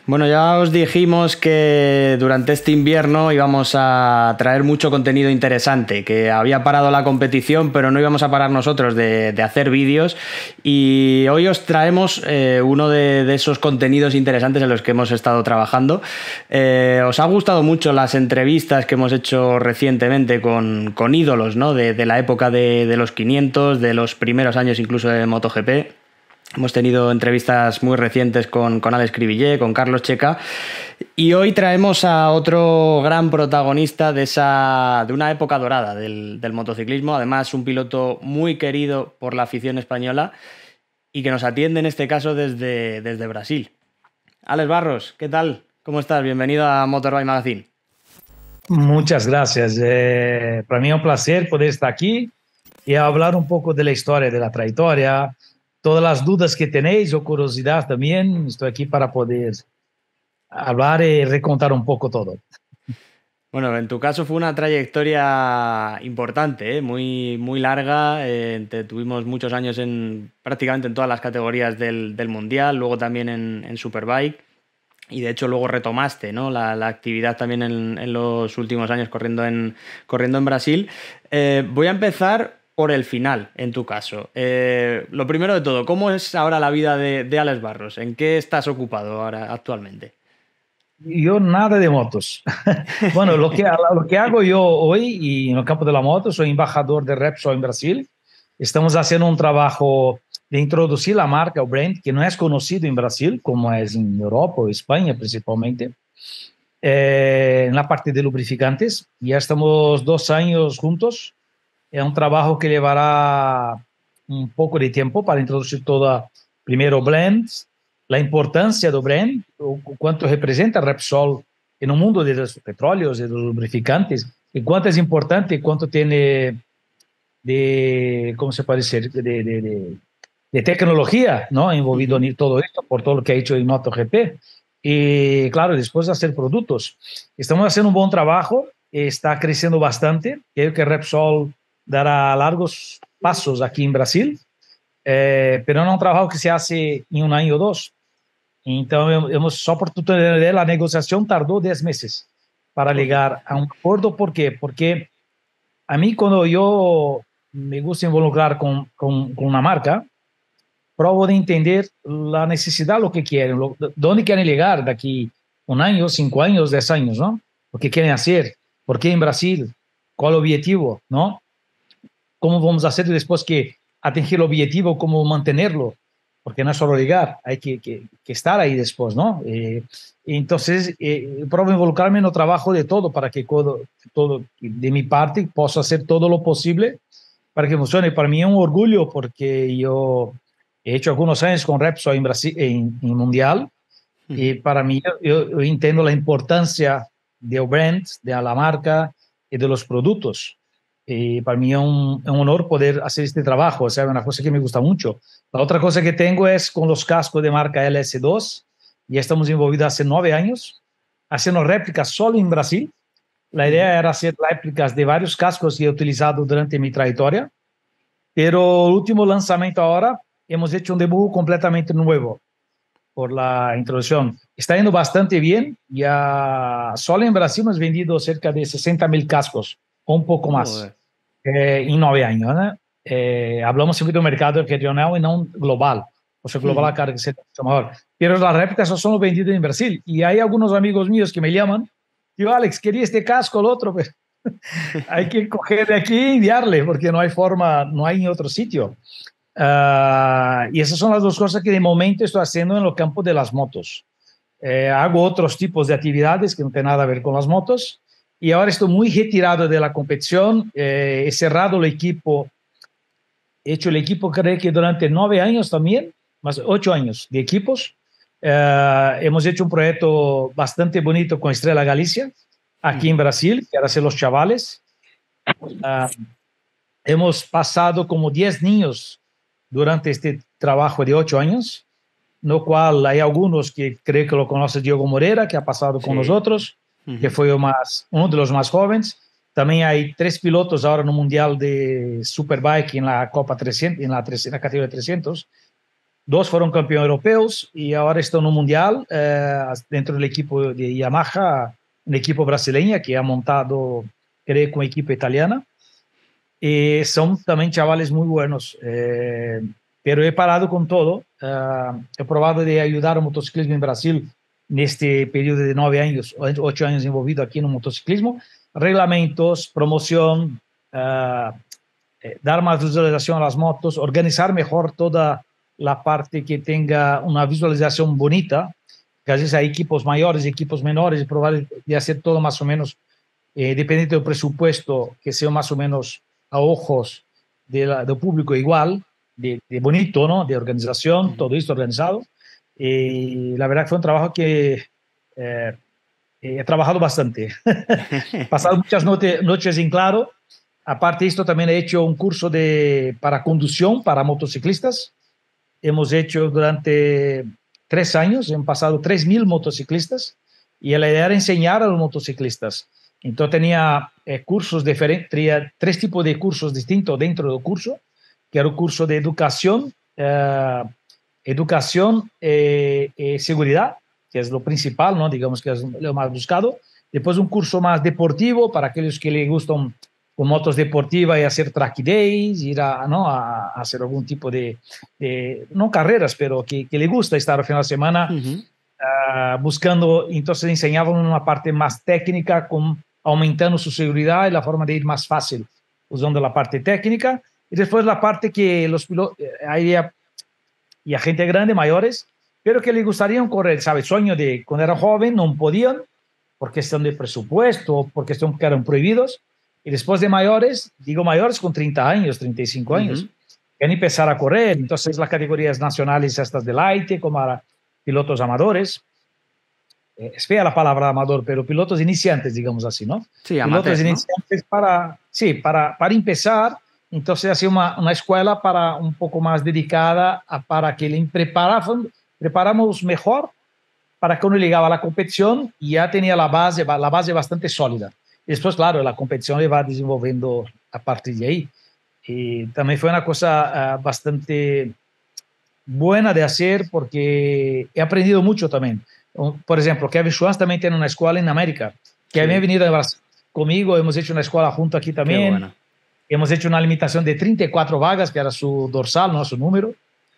Bueno, ya os dijimos que durante este invierno íbamos a traer mucho contenido interesante, que había parado la competición, pero no íbamos a parar nosotros de hacer vídeos. Y hoy os traemos uno de esos contenidos interesantes en los que hemos estado trabajando. Os ha gustado mucho las entrevistas que hemos hecho recientemente con ídolos, ¿no? De la época de los 500, de los primeros años incluso de MotoGP. Hemos tenido entrevistas muy recientes con Alex Cribillé, con Carlos Checa, y hoy traemos a otro gran protagonista de una época dorada del motociclismo, además un piloto muy querido por la afición española y que nos atiende en este caso desde Brasil. Alex Barros, ¿qué tal? ¿Cómo estás? Bienvenido a Motorbike Magazine. Muchas gracias. Para mí es un placer poder estar aquí y hablar un poco de la historia, de la trayectoria, todas las dudas que tenéis o curiosidad también. Estoy aquí para poder hablar y recontar un poco todo. Bueno, en tu caso fue una trayectoria importante, muy, muy larga. Te tuvimos muchos años prácticamente en todas las categorías del Mundial, luego también en Superbike. Y de hecho luego retomaste, ¿no? la actividad también en los últimos años corriendo en Brasil. Voy a empezar por el final, en tu caso. Lo primero de todo, ¿cómo es ahora la vida de Alex Barros? ¿En qué estás ocupado ahora actualmente? Yo nada de motos. Bueno, lo que hago yo hoy y en el campo de la moto, soy embajador de Repsol en Brasil. Estamos haciendo un trabajo de introducir la marca, el brand, que no es conocido en Brasil, como es en Europa o España principalmente, en la parte de lubrificantes. Ya estamos 2 años juntos. Es un trabajo que llevará un poco de tiempo para introducir toda, primero, blends, la importancia del brand, o cuánto representa Repsol en el mundo de los petróleos y de los lubrificantes, y cuánto es importante, cuánto tiene de, ¿cómo se puede decir?, de tecnología, ¿no? Envolvido en todo esto, por todo lo que ha hecho en MotoGP. Y claro, después de hacer productos. Estamos haciendo un buen trabajo, está creciendo bastante. Creo que Repsol dará largos pasos aquí en Brasil, pero no es un trabajo que se hace en un año o dos. Então, só por tu ter ideia, a negociação tardou 10 meses para llegar a um acordo. ¿Por quê? Porque a mí, cuando yo me gusta involucrar con una marca, probo de entender la necesidad, lo que quieren, dónde quieren llegar de aquí un año, 5 años, 10 años, ¿no? Lo que quieren hacer, por qué en Brasil, cuál el objetivo, ¿no? ¿Cómo vamos a hacer después que atingir el objetivo, cómo mantenerlo? Porque no es solo llegar, hay que estar ahí después, ¿no? Entonces, probo involucrarme en el trabajo de todo para que todo de mi parte pueda hacer todo lo posible para que funcione. Para mí es un orgullo porque yo he hecho algunos años con Repsol en Brasil, en Mundial, y para mí yo entiendo la importancia del brand, de la marca y de los productos. Y para mí es un honor poder hacer este trabajo, o sea, es una cosa que me gusta mucho. La otra cosa que tengo es con los cascos de marca LS2, y estamos envolvidos hace 9 años, haciendo réplicas solo en Brasil. La idea era hacer réplicas de varios cascos que he utilizado durante mi trayectoria, pero el último lanzamiento ahora, hemos hecho un debut completamente nuevo por la introducción. Está yendo bastante bien, ya solo en Brasil hemos vendido cerca de 60.000 cascos, o un poco más, en 9 años, ¿no? Hablamos siempre de un mercado regional y no un global. O sea, global, claro que sería mucho mejor. Pero las réplicas son vendidas en Brasil. Y hay algunos amigos míos que me llaman. Digo, Alex, quería este casco, el otro, pero hay que coger de aquí y enviarle, porque no hay forma, no hay en otro sitio. Y esas son las dos cosas que de momento estoy haciendo en el campo de las motos. Hago otros tipos de actividades que no tienen nada a ver con las motos. Y ahora estoy muy retirado de la competición. He cerrado el equipo. He hecho el equipo, creo que durante 9 años también, más 8 años de equipos. Hemos hecho un proyecto bastante bonito con Estrella Galicia, aquí en Brasil, que era hacer los chavales. Hemos pasado como 10 niños durante este trabajo de 8 años, no cual hay algunos que creo que lo conoce, Diego Moreira, que ha pasado con nosotros, que fue uno de los más jóvenes. También hay 3 pilotos ahora en el Mundial de Superbike en la Copa 300, en la categoría 300. dos fueron campeones europeos y ahora están en un mundial dentro del equipo de Yamaha, un equipo brasileño que ha montado, creo, con equipo italiana. Son también chavales muy buenos, pero he parado con todo. He probado de ayudar al motociclismo en Brasil en este periodo de 9 años, 8 años envolvido aquí en el motociclismo. Reglamentos, promoción, dar más visualización a las motos, organizar mejor toda la parte que tenga una visualización bonita, que a veces hay equipos mayores, equipos menores, y probar de hacer todo más o menos, dependiente del presupuesto, que sea más o menos a ojos del público igual, de bonito, ¿no? De organización, todo esto organizado. La verdad que fue un trabajo que he trabajado bastante. He pasado muchas noches en claro. Aparte de esto, también he hecho un curso para conducción para motociclistas. Hemos hecho durante 3 años, han pasado 3.000 motociclistas y la idea era enseñar a los motociclistas. Entonces tenía cursos diferentes, tenía 3 tipos de cursos distintos dentro del curso, que era un curso de educación, seguridad, que es lo principal, ¿no? Digamos que es lo más buscado. Después un curso más deportivo para aquellos que les gustan con motos deportivas y hacer track days, ir ¿no? a hacer algún tipo no carreras, pero que le gusta estar al final de semana buscando. Entonces enseñaban una parte más técnica, aumentando su seguridad y la forma de ir más fácil usando la parte técnica. Y después la parte que los pilotos, y a gente grande, mayores, pero que les gustaría correr, ¿sabes? Sueño de cuando era joven, no podían, por cuestión de presupuesto, por cuestión que eran prohibidos. Y después de mayores, digo mayores con 30 años, 35 años, quieren empezar a correr. Entonces las categorías nacionales estas de light, como para pilotos amadores, es fea la palabra amador, pero pilotos iniciantes, digamos así, ¿no? Sí, amateur, pilotos iniciantes, ¿no? para empezar. Entonces hacía una escuela para un poco más dedicada para que le preparamos mejor para que uno llegaba a la competición y ya tenía la base bastante sólida. Y después, claro, la competición le va desenvolviendo a partir de ahí. Y también fue una cosa bastante buena de hacer porque he aprendido mucho también. Por ejemplo, Kevin Schwantz también tiene una escuela en América. Kevin ha venido a Brasil conmigo, hemos hecho una escuela junto aquí también. Bueno. Hemos hecho una limitación de 34 vagas, que era su dorsal, ¿no? Su número.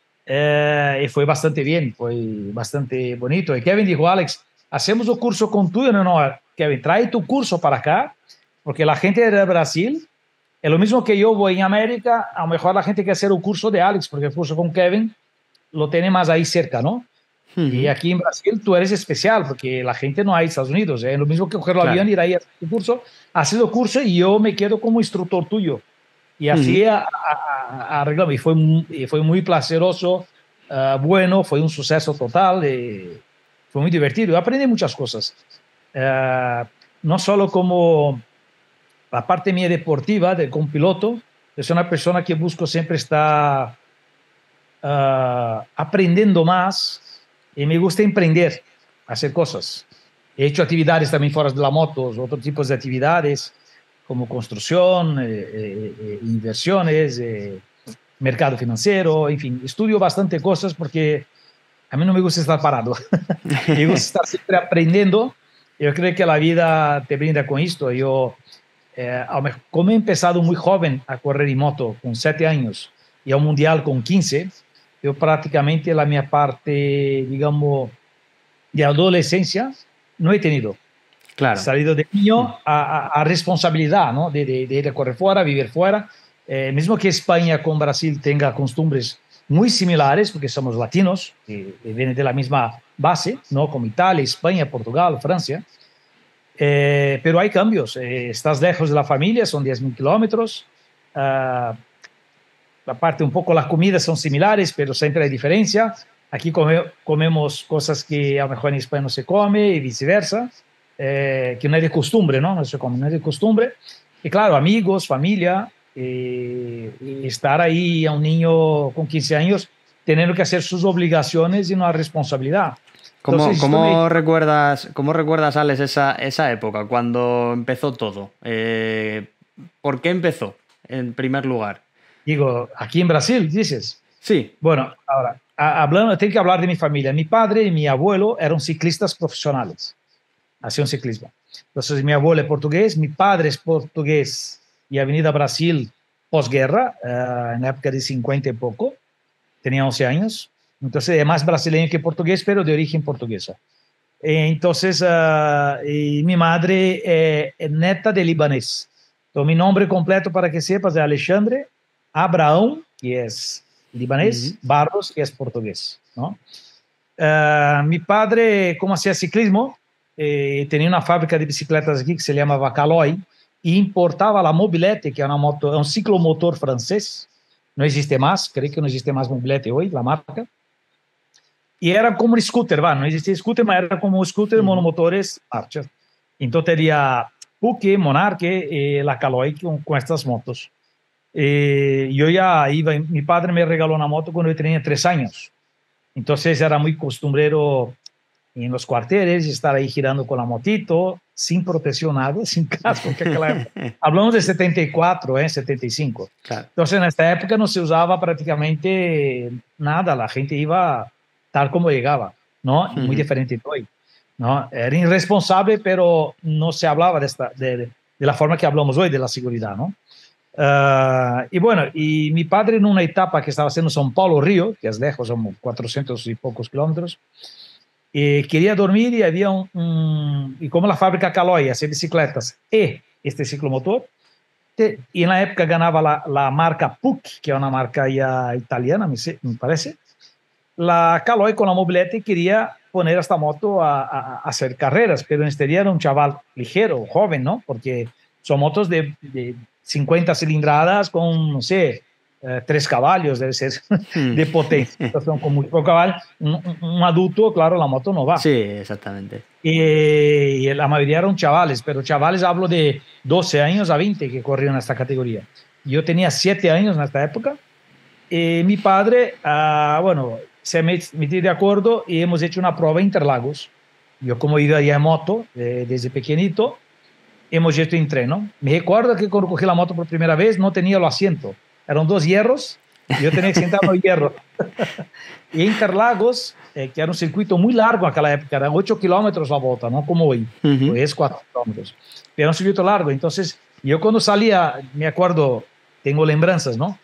Y fue bastante bien, fue bastante bonito. Y Kevin dijo, Alex, hacemos un curso con tuyo. No, Kevin, trae tu curso para acá, porque la gente de Brasil, es lo mismo que yo voy en América, a lo mejor la gente quiere hacer un curso de Alex, porque el curso con Kevin lo tiene más ahí cerca, ¿no? Y aquí en Brasil tú eres especial, porque la gente no hay en Estados Unidos. Es lo mismo que coger el avión, ir ahí a hacer tu curso, hacer el curso y yo me quedo como instructor tuyo. Y así arreglamos. Y fue muy placeroso, bueno, fue un suceso total, fue muy divertido. Yo aprendí muchas cosas. No solo como la parte mía deportiva, como piloto, yo soy una persona que busco siempre estar aprendiendo más y me gusta emprender, hacer cosas. He hecho actividades también fuera de la moto, otros tipos de actividades, como construcción, inversiones, mercado financiero, en fin, estudio bastante cosas porque a mí no me gusta estar parado. Me gusta estar siempre aprendiendo. Yo creo que la vida te brinda con esto. Yo, como he empezado muy joven a correr en moto, con 7 años, y a un mundial con 15, yo prácticamente la mi parte, digamos, de adolescencia no he tenido. Claro. He salido de niño a responsabilidad, ¿no? De ir a correr fuera, vivir fuera. Mismo que España con Brasil tenga costumbres muy similares, porque somos latinos, vienen de la misma base, ¿no? Como Italia, España, Portugal, Francia. Pero hay cambios. Estás lejos de la familia, son 10.000 kilómetros. Aparte, un poco las comidas son similares, pero siempre hay diferencia. Aquí comemos cosas que a lo mejor en España no se come y viceversa, que no es de costumbre, ¿no? No se come, no es de costumbre. Y claro, amigos, familia, y estar ahí a un niño con 15 años teniendo que hacer sus obligaciones y una responsabilidad. Entonces, ¿Cómo recuerdas, Alex, esa época, cuando empezó todo? ¿Por qué empezó, en primer lugar? Digo, aquí en Brasil, dices. Sí. Bueno, ahora, hablando, tengo que hablar de mi familia. Mi padre y mi abuelo eran ciclistas profesionales, hacían ciclismo. Entonces, mi abuelo es portugués, mi padre es portugués y ha venido a Brasil posguerra, en la época de 50 y poco, tenía 11 años. Entonces, es más brasileño que portugués, pero de origen portuguesa. Entonces, y mi madre es neta de libanés. Entonces, mi nombre completo, para que sepas, es Alexandre Abraão, que es libanés, Barros, que es portugués, ¿no? Mi padre, como hacía ciclismo, tenía una fábrica de bicicletas aquí que se llamaba Caloi y importaba la Mobilete, que es una moto, es un ciclomotor francés. No existe más, creo que no existe más Mobilete hoy, la marca. Y era como un scooter, ¿va? No existía scooter, pero era como un scooter de monomotores marchas. Entonces tenía Puque, Monarque, la Caloi con estas motos. Yo ya iba, mi padre me regaló una moto cuando yo tenía 3 años. Entonces era muy costumbrero en los cuarteles estar ahí girando con la motito, sin protección nada, sin casco. Hablamos de 74, 75. Claro. Entonces en esta época no se usaba prácticamente nada, la gente iba tal como llegaba, ¿no? Muy diferente de hoy, ¿no? Era irresponsable, pero no se hablaba de la forma que hablamos hoy de la seguridad, ¿no? Y bueno, y mi padre en una etapa que estaba haciendo São Paulo-Río, que es lejos, son 400 y pocos kilómetros, quería dormir y había y como la fábrica Caloi hacía bicicletas y este ciclomotor, y en la época ganaba la marca Puc, que es una marca ya italiana, me parece. La Caloi con la Mobilete quería poner esta moto a hacer carreras, pero en este día era un chaval ligero, joven, ¿no? Porque son motos de 50 cilindradas con, no sé, 3 caballos, debe ser, de potencia. Son con muy poco caballo. Un adulto, claro, la moto no va. Sí, exactamente. Y la mayoría eran chavales, pero chavales hablo de 12 años a 20 que corrían en esta categoría. Yo tenía 7 años en esta época. Y mi padre, bueno, se metió de acuerdo y hemos hecho una prueba en Interlagos. Yo como iba ya en moto desde pequeñito, hemos hecho entreno. Me recuerdo que cuando cogí la moto por primera vez no tenía el asiento. Eran 2 hierros y yo tenía que sentar en los hierros. Y Interlagos, que era un circuito muy largo en aquella época, eran 8 kilómetros la volta, no como hoy. Hoy es 4 kilómetros. Pero era un circuito largo. Entonces, yo cuando salía, me acuerdo, tengo lembranzas, ¿no?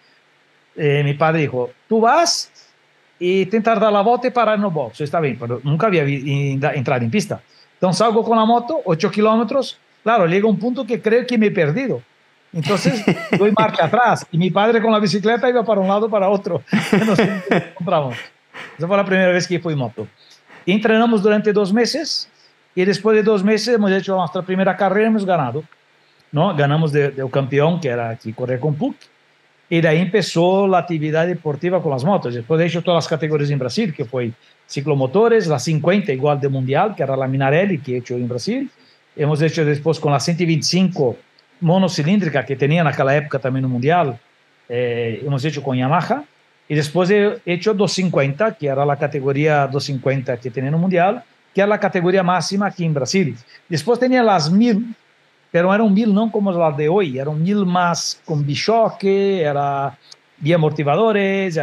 Mi padre dijo, tú vas y tentar dar la volta y parar en el box. Está bien, pero nunca había entrado en pista. Entonces salgo con la moto, 8 kilómetros. Claro, llega un punto que creo que me he perdido. Entonces doy marcha atrás y mi padre con la bicicleta iba para un lado para otro. Nos encontramos. Esa fue la primera vez que fui en moto. Entrenamos durante 2 meses y después de 2 meses hemos hecho nuestra primera carrera y hemos ganado, ¿no? Ganamos del campeón, que era aquí correr con Puc. Y de ahí empezó la actividad deportiva con las motos. Después he hecho todas las categorías en Brasil, que fue ciclomotores, la 50 igual de mundial, que era la Minarelli, que he hecho en Brasil. Hemos hecho después con la 125 monocilíndrica, que tenía en aquella época también un mundial. Hemos hecho con Yamaha. Y después he hecho 250, que era la categoría 250 que tenía en un mundial, que era la categoría máxima aquí en Brasil. Después tenía las 1000, pero era un 1000 no como la de hoy, era un 1000 más con bichoque, era biamortiguadores,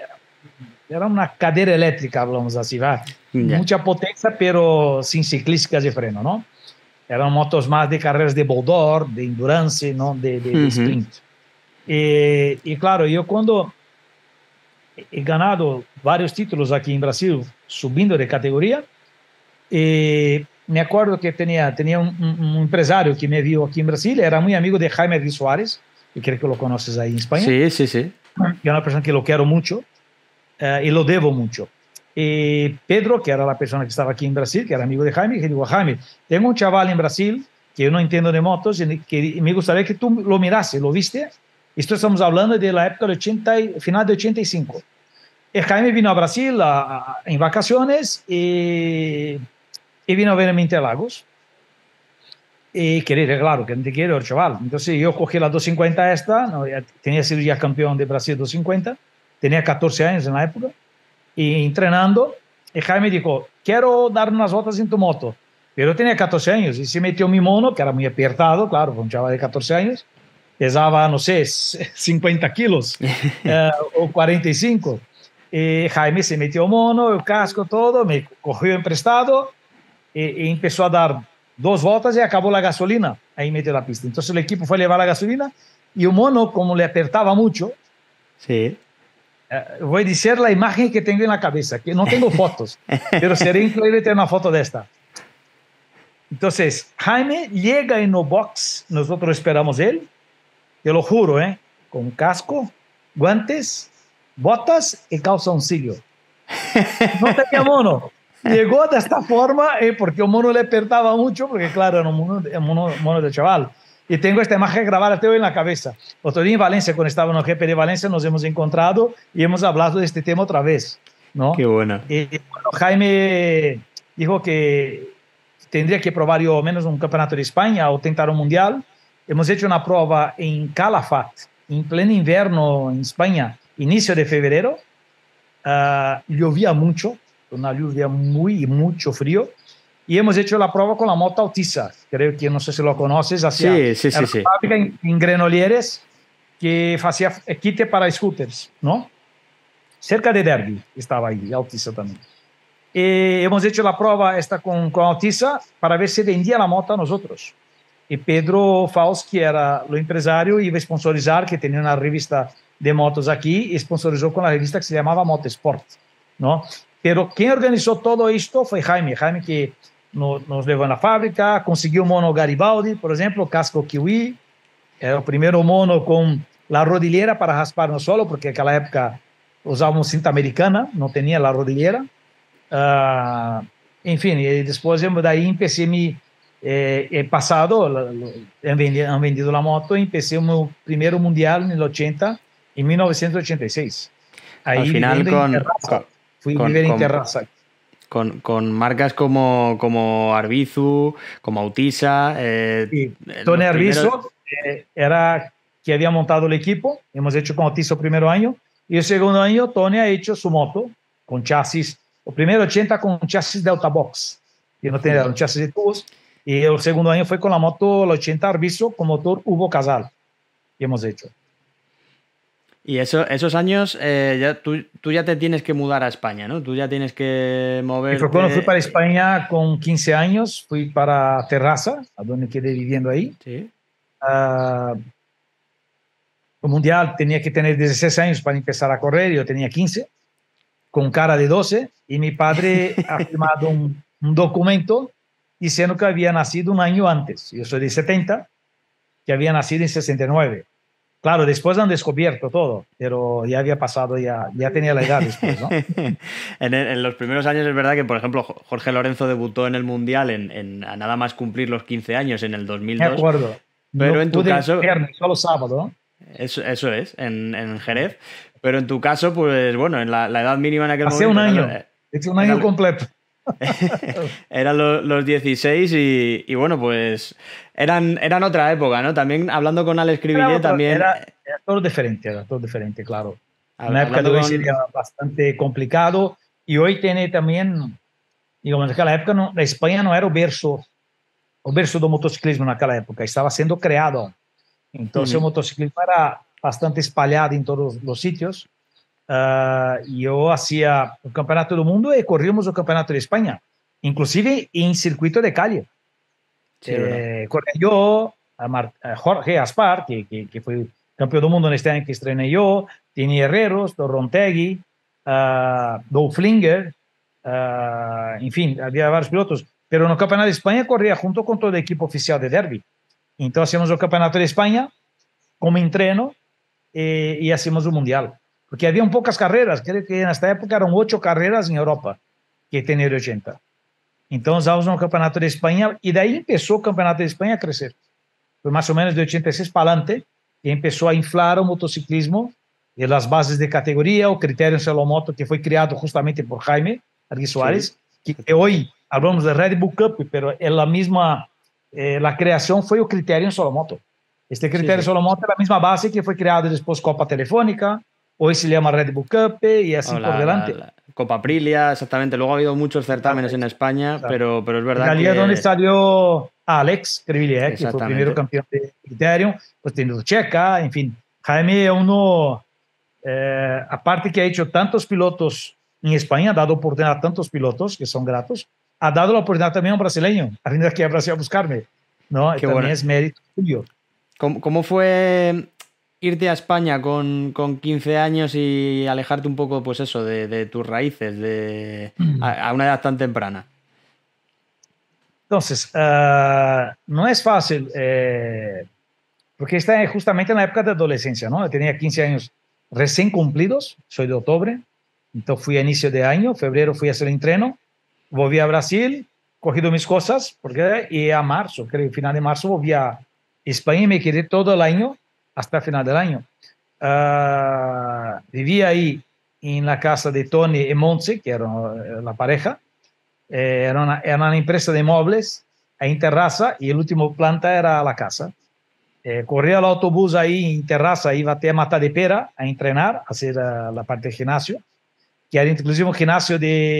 era una cadera eléctrica, hablamos así, ¿va? Mucha potencia, pero sin ciclísticas de freno, ¿no? Eran motos más de carreras de boudoir, de endurance, ¿no? De sprint. Y claro, yo cuando he ganado varios títulos aquí en Brasil, subiendo de categoría, me acuerdo que tenía un empresario que me vio aquí en Brasil, era muy amigo de Jaime Luis Suárez, que creo que lo conoces ahí en España. Sí. Que es una persona que lo quiero mucho y lo debo mucho. Pedro, que era la persona que estaba aquí en Brasil, que era amigo de Jaime, que dijo, Jaime, tengo un chaval en Brasil que yo no entiendo de motos y que me gustaría que tú lo mirases, ¿lo viste? Esto estamos hablando de la época de final de 85. Y Jaime vino a Brasil en vacaciones y vino a verme en Interlagos. Y quería, claro, que no te quiero el chaval. Entonces yo cogí la 250 esta, ¿no? Tenía sido ya campeón de Brasil 250, tenía 14 años en la época, y entrenando, y Jaime dijo, quiero dar unas vueltas en tu moto. Pero tenía 14 años y se metió mi mono, que era muy apertado, claro, un chaval de 14 años, pesaba, no sé, 50 kilos o 45. Jaime se metió mono, el casco, todo, me cogió emprestado y empezó a dar 2 voltas y acabó la gasolina ahí en medio de la pista. Entonces el equipo fue a llevar la gasolina y el mono, como le apertaba mucho, Sí. voy a decir la imagen que tengo en la cabeza, que no tengo fotos, pero sería increíble tener una foto de esta. Entonces, Jaime llega en el box, nosotros esperamos él, te lo juro, con casco, guantes, botas y calzoncillo. No tenía mono. Llegó de esta forma porque el mono le apertaba mucho, porque claro, era un mono de chaval. Y tengo esta imagen grabada tengo en la cabeza. Otro día en Valencia, cuando estaba en el GP de Valencia, nos hemos encontrado y hemos hablado de este tema otra vez, ¿no? Qué bueno. Y bueno, Jaime dijo que tendría que probar yo al menos un campeonato de España o tentar un mundial. Hemos hecho una prueba en Calafat, en pleno invierno en España, inicio de febrero. Llovía mucho, una lluvia mucho frío. Y hemos hecho la prueba con la moto Altiza, creo que no sé si lo conoces, hacia Sí. fábrica en Granollers que hacía quite para scooters, ¿no? Cerca de Derby estaba ahí, Altiza también. Hemos hecho la prueba esta con Altiza para ver si vendía la moto a nosotros. Y Pedro Faust, que era el empresario, iba a sponsorizar, que tenía una revista de motos aquí, y sponsorizó con la revista que se llamaba Motosport, ¿no? Pero quien organizó todo esto fue Jaime que nos llevó a la fábrica, consiguió un mono Garibaldi, por ejemplo, casco Kiwi, era el primero mono con la rodillera para rasparnos solo, porque en aquella época usábamos cinta americana, no tenía la rodillera. En fin, y después de ahí empecé he pasado, han vendido la moto, empecé mi primer mundial en el 80, en 1986. Ahí Al final fui a vivir en Terraza. Con marcas como Arbizu, como Autisa. Sí. Tony Arbizu era que había montado el equipo, hemos hecho con Autisa el primer año, y el segundo año Tony ha hecho su moto con chasis, el primero 80 con chasis Delta Box, que no tenía un chasis de tubos, y el segundo año fue con la moto el 80 Arbizu con motor Hugo Casal, que hemos hecho. Y esos años, tú ya te tienes que mudar a España, ¿no? Tú ya tienes que moverte. Y fue cuando fui para España con 15 años, fui para Terraza, a donde quedé viviendo ahí. Sí. El mundial tenía que tener 16 años para empezar a correr, yo tenía 15, con cara de 12, y mi padre ha firmado un documento diciendo que había nacido un año antes. Yo soy de 70, que había nacido en 69. Claro, después han descubierto todo, pero ya había pasado, ya tenía la edad después, ¿no? En los primeros años es verdad que, por ejemplo, Jorge Lorenzo debutó en el Mundial a nada más cumplir los 15 años en el 2002. De acuerdo. Pero no en tu caso... Viernes, solo sábado, ¿no? Eso es, en Jerez. Pero en tu caso, pues bueno, en la edad mínima en aquel Hace momento... Hace un año completo. Eran los 16 y bueno, pues eran otra época, ¿no? También hablando con Alex Cribillet también... Era todo diferente, claro. En la época de hoy sería bastante complicado y hoy tiene también, digamos, en aquella época España no era el berço do motociclismo en aquella época, estaba siendo creado. Entonces el motociclismo era bastante espalhado en todos los sitios. Yo hacía el campeonato del mundo y corríamos el campeonato de España, inclusive en circuito de calle. Sí, corría yo, a Jorge Aspar, que fue campeón del mundo en este año que estrené yo, Tini Herreros, Rontegui, Flinger, en fin, había varios pilotos, pero en el campeonato de España corría junto con todo el equipo oficial de Derby. Entonces hacíamos el campeonato de España como entreno y hacíamos el mundial. Porque había pocas carreras, creo que en esta época eran 8 carreras en Europa que tenía de 80. Entonces dábamos un campeonato de España y de ahí empezó el campeonato de España a crecer. Fue más o menos de 86 para adelante y empezó a inflar el motociclismo y las bases de categoría, o critério Celomoto, que fue creado justamente por Jaime Arguí Suárez, sí. Que hoy hablamos de Red Bull Cup, pero es la misma, la creación fue el critério Celomoto. Este critério Celomoto es la misma base que fue creado después Copa Telefónica, hoy se llama Red Bull Cup y así por delante. La Copa Aprilia, exactamente. Luego ha habido muchos certámenes en España, pero es verdad que... En donde salió Alex Cribillet, que fue el primer campeón de critério, pues tiene Checa, en fin. Jaime es uno aparte que ha hecho tantos pilotos en España, ha dado oportunidad a tantos pilotos que son gratos, ha dado la oportunidad también a un brasileño, a venir aquí a Brasil a buscarme, ¿no? Qué También bueno. es mérito tuyo. ¿Cómo fue irte a España con 15 años y alejarte un poco, pues eso, de tus raíces a una edad tan temprana? Entonces, no es fácil, porque está justamente en la época de adolescencia, ¿no? Yo tenía 15 años recién cumplidos, soy de octubre, entonces fui a inicio de año, febrero fui a hacer el entreno, volví a Brasil, cogido mis cosas, y a marzo, creo que final de marzo, volví a España y me quedé todo el año hasta el final del año. Viví ahí en la casa de Tony y Montse, que era la pareja. Era una empresa de muebles en terraza y el último planta era la casa. Corría el autobús ahí en terraza, iba até Mata de Pera a entrenar, a hacer la parte de gimnasio, que era inclusive un gimnasio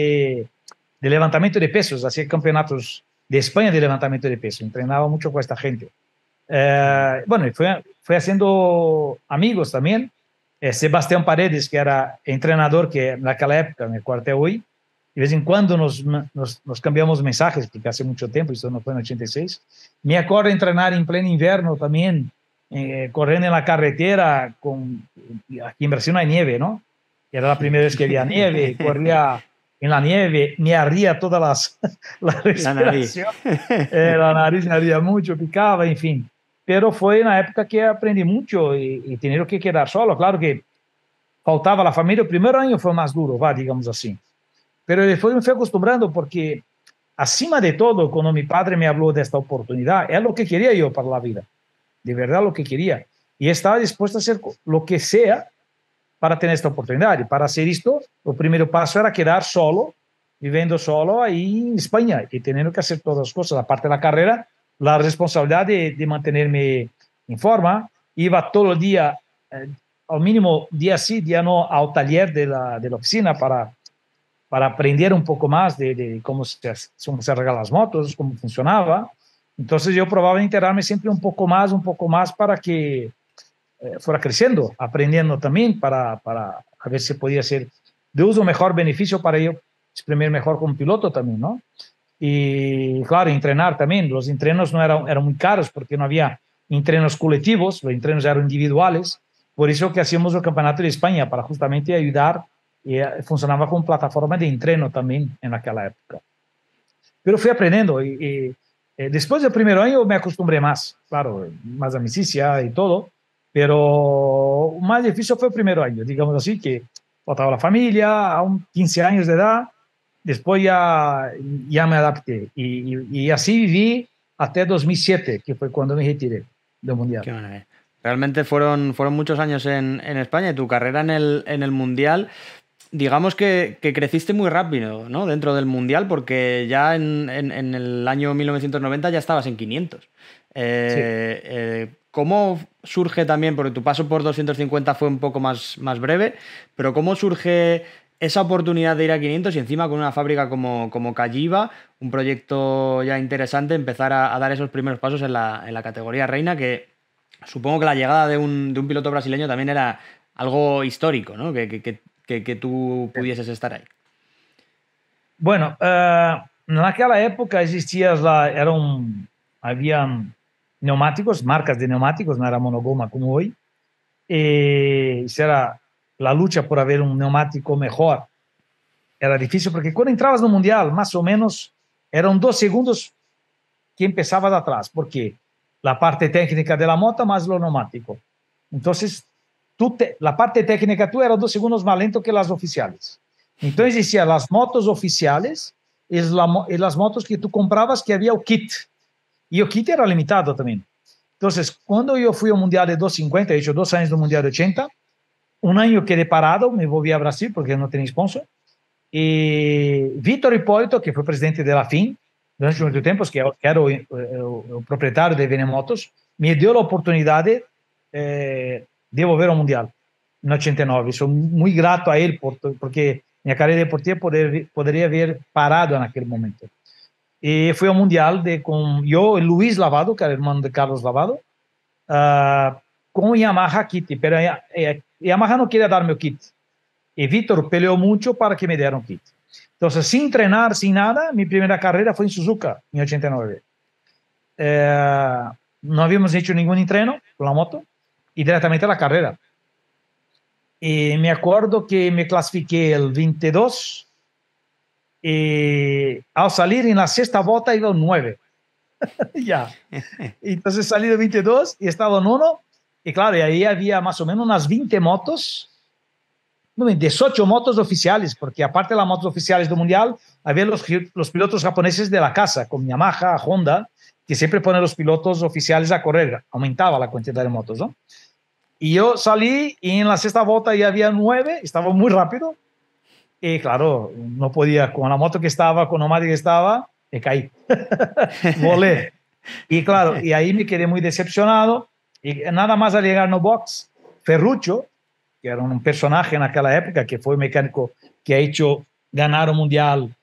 de levantamiento de pesos, hacía campeonatos de España de levantamiento de pesos, entrenaba mucho con esta gente. Bueno, y fue haciendo amigos también. Sebastián Paredes, que era entrenador que en aquella época, en el cuartel hoy, de vez en cuando nos cambiamos mensajes, porque hace mucho tiempo, esto no fue en 86. Me acuerdo de entrenar en pleno invierno también, corriendo en la carretera, aquí en Brasil no hay nieve, ¿no? Era la primera vez que había nieve, corría en la nieve, me ardía todas la respiración, la nariz me ardía mucho, picaba, en fin. Pero fue una época que aprendí mucho y tenía que quedar solo. Claro que faltaba la familia. El primer año fue más duro, digamos así. Pero después me fui acostumbrando porque, acima de todo, cuando mi padre me habló de esta oportunidad, es lo que quería yo para la vida. De verdad lo que quería. Y estaba dispuesto a hacer lo que sea para tener esta oportunidad. Y para hacer esto, el primer paso era quedar solo, viviendo solo ahí en España y teniendo que hacer todas las cosas. Aparte de la carrera, la responsabilidad de mantenerme en forma. Iba todo el día, al mínimo día sí, día no, al taller de la oficina para aprender un poco más de cómo se arreglan las motos, cómo funcionaba. Entonces yo probaba enterarme siempre un poco más para que fuera creciendo, aprendiendo también para a ver si podía ser de uso mejor beneficio para yo exprimir mejor como piloto también, ¿no? Y claro, entrenar también. Los entrenos no eran muy caros porque no había entrenos colectivos, los entrenos eran individuales. Por eso que hacíamos el Campeonato de España, para justamente ayudar, y funcionaba como plataforma de entreno también en aquella época. Pero fui aprendiendo y después del primer año me acostumbré más, claro, más amicizia y todo, pero más difícil fue el primer año, digamos así, que faltaba la familia, a 15 años de edad. Después ya me adapté y así viví hasta 2007, que fue cuando me retiré del Mundial. Qué maravilla. Realmente fueron muchos años en España y tu carrera en el Mundial, digamos que creciste muy rápido, ¿no? Dentro del Mundial, porque ya en el año 1990 ya estabas en 500. Sí. ¿Cómo surge también, porque tu paso por 250 fue un poco más breve, pero cómo surge esa oportunidad de ir a 500 y encima con una fábrica como Calliva, un proyecto ya interesante, empezar a dar esos primeros pasos en la categoría reina, que supongo que la llegada de un piloto brasileño también era algo histórico, ¿no? Que tú pudieses estar ahí. Bueno, en aquella época había neumáticos, marcas de neumáticos, no era monogoma como hoy. Eso era la lucha por haber un neumático mejor. Era difícil porque cuando entrabas no Mundial, más o menos, eran 2 segundos que empezabas atrás, porque la parte técnica de la moto más lo neumático. Entonces, la parte técnica tú era 2 segundos más lento que las oficiales. Entonces, decía, las motos oficiales es las motos que tú comprabas que había el kit. Y el kit era limitado también. Entonces, cuando yo fui al Mundial de 250, he hecho 2 años del Mundial de 80, un año quedé parado, me volví a Brasil porque no tenía sponsor. Y Vítor Hipólito, que fue presidente de la FIM durante mucho tiempo, que era el propietario de Venemotos, me dio la oportunidad de volver al Mundial en 89. Soy muy grato a él porque mi carrera deportiva podría haber parado en aquel momento. Y fui al Mundial con yo y Luis Lavado, que era hermano de Carlos Lavado. con Yamaha kit, pero Yamaha no quería darme el kit. Y Víctor peleó mucho para que me dieran kit. Entonces, sin entrenar, sin nada, mi primera carrera fue en Suzuka, en 89. No habíamos hecho ningún entreno con la moto y directamente a la carrera. Y me acuerdo que me clasifiqué el 22 y al salir en la sexta volta iba un 9. Ya. Entonces salí de 22 y estaba en 1. Y claro, y ahí había más o menos unas 20 motos, no, 18 motos oficiales, porque aparte de las motos oficiales del Mundial, había los pilotos japoneses de la casa, con Yamaha, Honda, que siempre ponen los pilotos oficiales a correr. Aumentaba la cantidad de motos, ¿no? Y yo salí y en la sexta volta ya había 9, estaba muy rápido. Y claro, no podía, con la moto que estaba, con la neumática que estaba, me caí. Volé. Y claro, y ahí me quedé muy decepcionado. Y nada más al llegar no box, Ferruccio, que era un personaje en aquella época, que fue mecánico que ha hecho ganar el mundial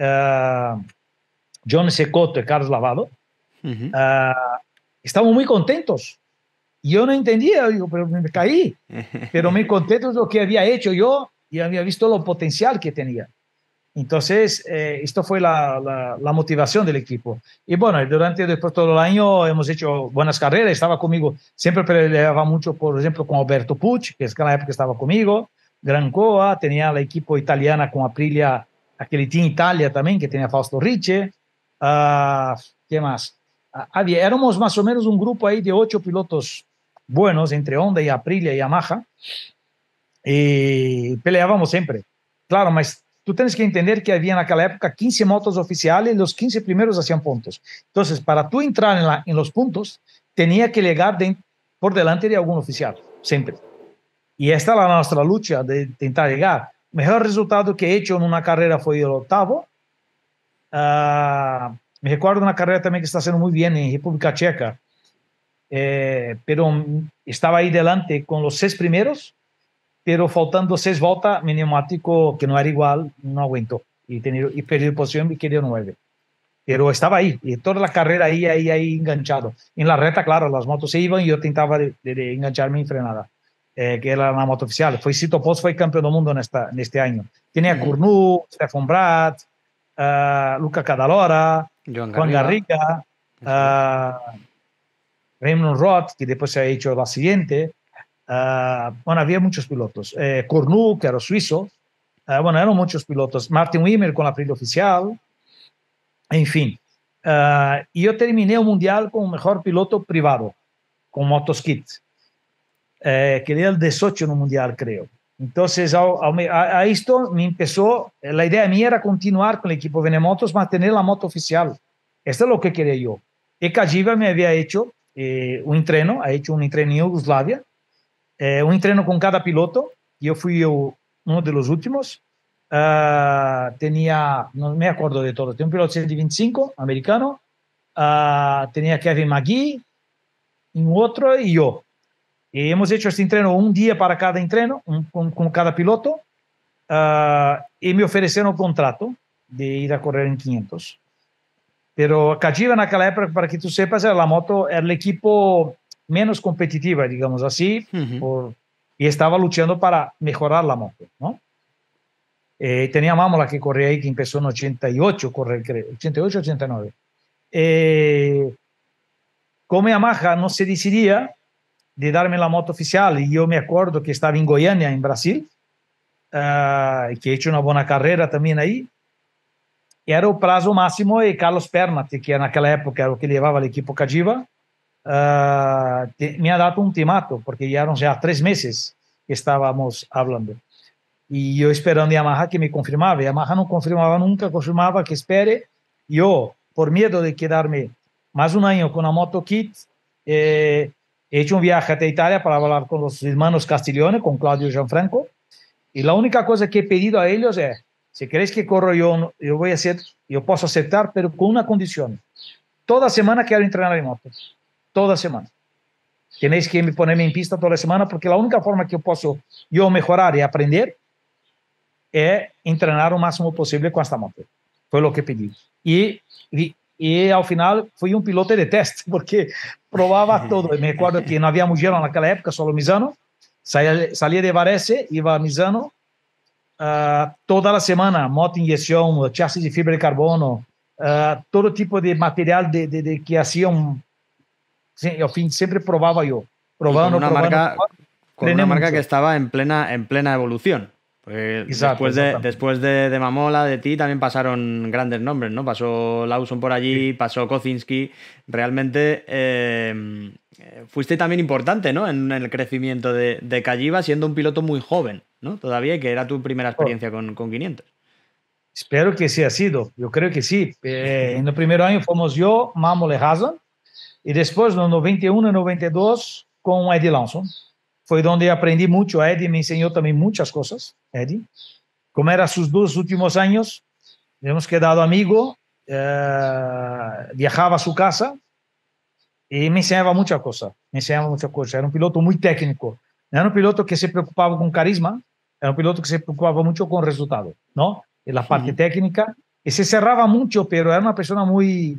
John Cecotto y Carlos Lavado, estaban muy contentos. Yo no entendía, digo, pero me caí, pero muy contentos de lo que había hecho yo y había visto lo potencial que tenía. Entonces, esto fue la motivación del equipo. Y bueno, durante después todo el año hemos hecho buenas carreras. Estaba conmigo, siempre peleaba mucho, por ejemplo, con Alberto Pucci, que es que en la época estaba conmigo, Grancoa, tenía el equipo italiana con Aprilia, aquel Team Italia también, que tenía Fausto Ricci. ¿Qué más? Éramos más o menos un grupo ahí de 8 pilotos buenos, entre Honda y Aprilia y Yamaha, y peleábamos siempre. Claro, mas tú tienes que entender que había en aquella época 15 motos oficiales y los 15 primeros hacían puntos. Entonces, para tú entrar en los puntos, tenía que llegar por delante de algún oficial, siempre. Y esta era nuestra lucha de intentar llegar. El mejor resultado que he hecho en una carrera fue el octavo. Me recuerdo de una carrera también que está haciendo muy bien en República Checa, pero estaba ahí delante con los 6 primeros, pero faltando 6 voltas, mi neumático, que no era igual, no aguantó. Y perdí posición y quedé 9. Pero estaba ahí, y toda la carrera ahí enganchado. En la recta, claro, las motos se iban y yo tentaba de engancharme en frenada, que era la moto oficial. Cito Post fue campeón del mundo en este año. Tenía Cournot, Stefan Brat, Luca Cadalora, Juan Garriga, Raymond Roth, que después se ha hecho la siguiente. Bueno, había muchos pilotos. Cournot, que era suizo. Bueno, eran muchos pilotos. Martin Wimmer con la Aprilia oficial. En fin. Y yo terminé el mundial como mejor piloto privado, con Motoskit. Quedé el 18 en el mundial, creo. Entonces, a esto me empezó, la idea mía era continuar con el equipo Venemotos, mantener la moto oficial. Esto es lo que quería yo. Y Cagiva me había hecho un entreno, ha hecho un entreno en Yugoslavia, un entreno con cada piloto. Yo fui uno de los últimos. Tenía, no me acuerdo de todo, tenía un piloto 125 americano, tenía Kevin McGee, un otro y yo. Y hemos hecho este entreno un día para cada entreno, con cada piloto, y me ofrecieron un contrato de ir a correr en 500. Pero Cagiva en aquella época, para que tú sepas, era la moto, era el equipo menos competitiva, digamos así, y estaba luchando para mejorar la moto, ¿no? Tenía Mamola que corría ahí, que empezó en 88, correr, creo, 88, 89. Como Yamaha no se decidía de darme la moto oficial, y yo me acuerdo que estaba en Goiânia, en Brasil, que he hecho una buena carrera también ahí, y era el plazo máximo de Carlos Pernat, que en aquella época era el que llevaba el equipo Cagiva, me ha dado un ultimato, porque ya eran ya 3 meses que estábamos hablando. Y yo esperando Yamaha que me confirmaba. Yamaha no confirmaba nunca, confirmaba que espere. Yo, por miedo de quedarme más un año con la moto kit, he hecho un viaje a Italia para hablar con los hermanos Castiglione, con Claudio Gianfranco. Y la única cosa que he pedido a ellos es, si queréis que corro yo voy a hacer, yo puedo aceptar, pero con una condición. Toda semana quiero entrenar en moto. Toda semana. Tenéis que ponerme en pista toda la semana, porque la única forma que yo mejorar y aprender es entrenar o máximo posible con esta moto. Fue lo que pedí. Y al final fui un piloto de test, porque probaba todo. Me acuerdo que no había Mugello en aquella época, solo Misano. Salía de Varese, iba a Misano toda la semana, moto inyección, chasis de fibra de carbono, todo tipo de material que hacían. Sí, al fin siempre probaba yo. Y con Probando, una probando. marca, con Trené una marca mucho. que estaba en plena evolución. Porque Exacto, después de Mamola, de ti, también pasaron grandes nombres, ¿no? Pasó Lawson por allí, Sí. pasó Kocinski. Realmente fuiste también importante, ¿no? En el crecimiento de Cagiva, siendo un piloto muy joven, ¿no? Todavía, que era tu primera experiencia con 500. Espero que sí ha sido. Yo creo que sí. En el primer año fuimos yo, Mamole Hazan, y después, en 91 y 92, con Eddie Lawson. Fue donde aprendí mucho. Eddie me enseñó también muchas cosas. Eddie, como eran sus 2 últimos años, hemos quedado amigos, viajaba a su casa y me enseñaba muchas cosas. Me enseñaba muchas cosas. Era un piloto muy técnico. No era un piloto que se preocupaba con carisma, era un piloto que se preocupaba mucho con resultado, ¿no? En la parte técnica. Y se cerraba mucho, pero era una persona muy,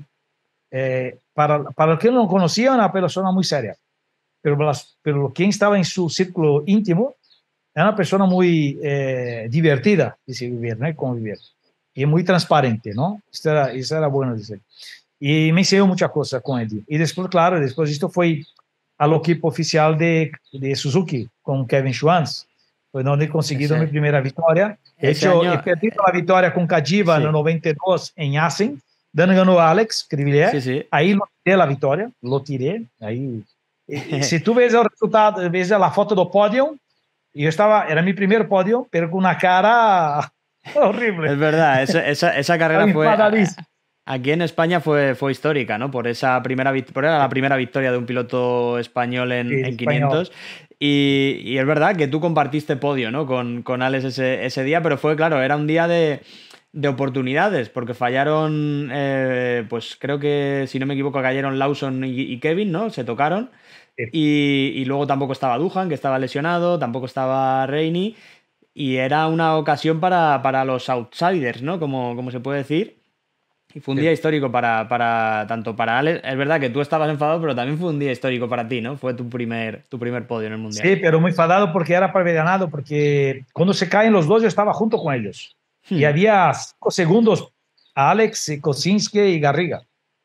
para los que no lo conocían, una persona muy seria. Pero quien estaba en su círculo íntimo era una persona muy divertida de se vivir, ¿no? Convivir. Y muy transparente, ¿no? Eso era bueno decir. Y me enseñó muchas cosas con él. Y después, claro, después esto fue al equipo oficial de Suzuki, con Kevin Schwantz. Fue donde he conseguido mi primera victoria. De Ese hecho, he año, perdido la victoria con Cagiva en el sí, 92 en Assen. Dani ganó a Alex sí, Crivellier. sí. Ahí lo tiré la victoria, lo tiré. Ahí. Y si tú ves el resultado, ves la foto del podio, yo estaba, era mi primer podio, pero con una cara horrible. Es verdad, esa carrera Estaba fue. enfadadísimo. Aquí en España fue histórica, ¿no? Por esa primera victoria, era la primera victoria de un piloto español Sí, en español. 500. Y es verdad que tú compartiste podio, ¿no? Con Alex ese día, pero fue, claro, era un día de oportunidades, porque fallaron, pues creo que, si no me equivoco, cayeron Lawson y Kevin, ¿no? Se tocaron. Sí. Y luego tampoco estaba Duhan, que estaba lesionado, tampoco estaba Reini. Y era una ocasión para los outsiders, ¿no? Como se puede decir. Y fue un día Sí. histórico tanto para Alex. Es verdad que tú estabas enfadado, pero también fue un día histórico para ti, ¿no? Fue tu primer podio en el Mundial. Sí, pero muy enfadado porque era para haber ganado, porque cuando se caen los dos yo estaba junto con ellos. Y Hmm. había 5 segundos a Alex, Kosinski y Garriga.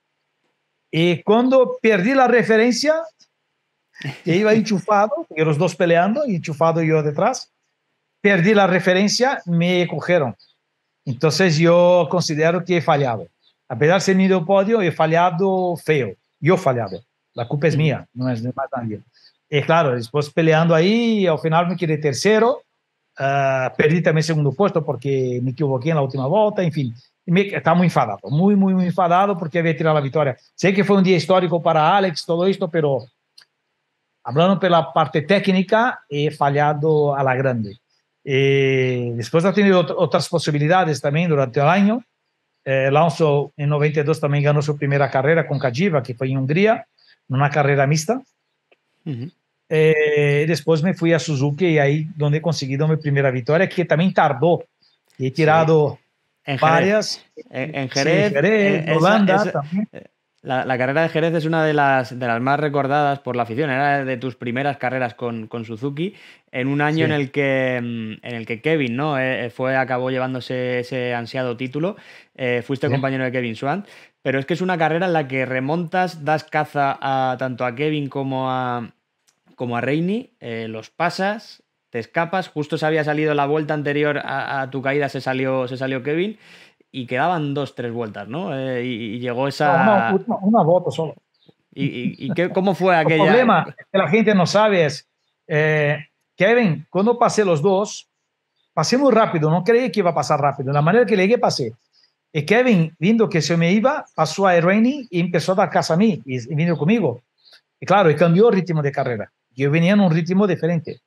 Y cuando perdí la referencia, que iba enchufado, y los dos peleando, enchufado yo detrás, perdí la referencia, me cogieron. Entonces yo considero que he fallado. A pesar de ser mi podio, he fallado feo. Yo he fallado. La culpa es Hmm. mía, no es de más nadie. Y claro, después peleando ahí, al final me quedé tercero. Perdí también segundo puesto porque me equivoqué en la última volta. En fin, estaba muy enfadado, muy, muy, muy enfadado porque había tirado la victoria. Sé que fue un día histórico para Alex, todo esto, pero hablando por la parte técnica, he fallado a la grande. Después ha tenido otras posibilidades también durante el año. Alonso en 92 también ganó su primera carrera con Cagiva, que fue en Hungría, una carrera mixta. Uh-huh. Después me fui a Suzuki y ahí donde he conseguido mi primera victoria, que también tardó. He Sí. tirado En Jerez. varias. En Sí, Jerez, Jerez, Holanda también. la carrera de Jerez es una de las más recordadas por la afición. Era de tus primeras carreras con Suzuki, en un año en Sí, el que Kevin, ¿no? Acabó llevándose ese ansiado título. Fuiste sí. compañero de Kevin Schwantz, pero es que es una carrera en la que remontas, das caza tanto a Kevin como a Reini, los pasas, te escapas. Justo se había salido la vuelta anterior a tu caída, se salió Kevin. Y quedaban 2, 3 vueltas, ¿no? Y llegó No, esa. una volta solo. ¿Cómo fue El aquella? problema que la gente no sabe es, Kevin, cuando pasé los dos, pasé muy rápido, no creí que iba a pasar rápido. La manera que llegué, pasé. Y Kevin, viendo que se me iba, pasó a Rainey y empezó a dar casa a mí y vino conmigo. Y claro, y cambió el ritmo de carrera. Yo venía en un ritmo diferente.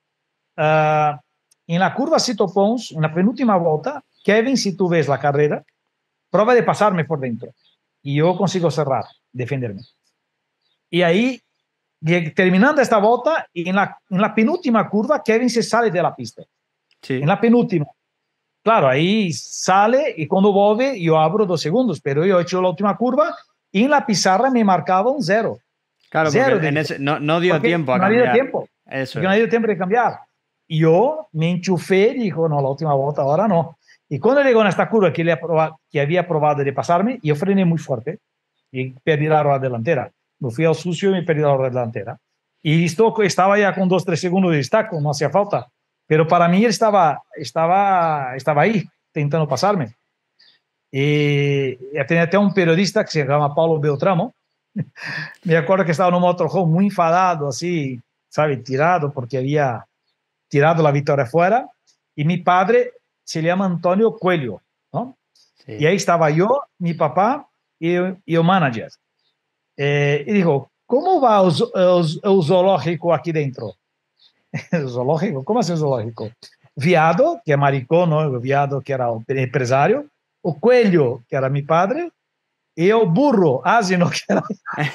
En la curva Cito Pons, en la penúltima vuelta, Kevin, si tú ves la carrera, prueba de pasarme por dentro. Y yo consigo cerrar, defenderme. Y ahí, terminando esta vuelta, en la penúltima curva, Kevin se sale de la pista. En Sí, la penúltima. Claro, ahí sale y cuando vuelve yo abro 2 segundos, pero yo he hecho la última curva y en la pizarra me marcaba un 0. Claro, Zero porque de en diferencia. no dio Porque tiempo a no había cambiar. tiempo. Eso Porque no es. había tiempo de cambiar. Y yo me enchufé y dijo, no, la última vuelta ahora no. Y cuando llegó en esta curva que había probado de pasarme, yo frené muy fuerte y perdí la rueda delantera. Me fui al sucio y me perdí la rueda delantera. Y estaba ya con 2, 3 segundos de destaco, no hacía falta. Pero para mí él estaba ahí, tentando pasarme. Y tenía até un periodista que se llama Paulo Beltramo. Me acuerdo que estaba en un motorhome muy enfadado, así, ¿sabe? Tirado, porque había tirado la victoria fuera. Y mi padre se llama Antonio Coelho, ¿no? Y Sí. ahí estaba yo, mi papá y el manager. Y dijo, ¿cómo va el zoológico aquí dentro? ¿El zoológico? ¿Cómo es el zoológico? Viado, que es maricón, ¿no? El viado, que era el empresario. O Coelho, que era mi padre. Y el burro, asino, que era...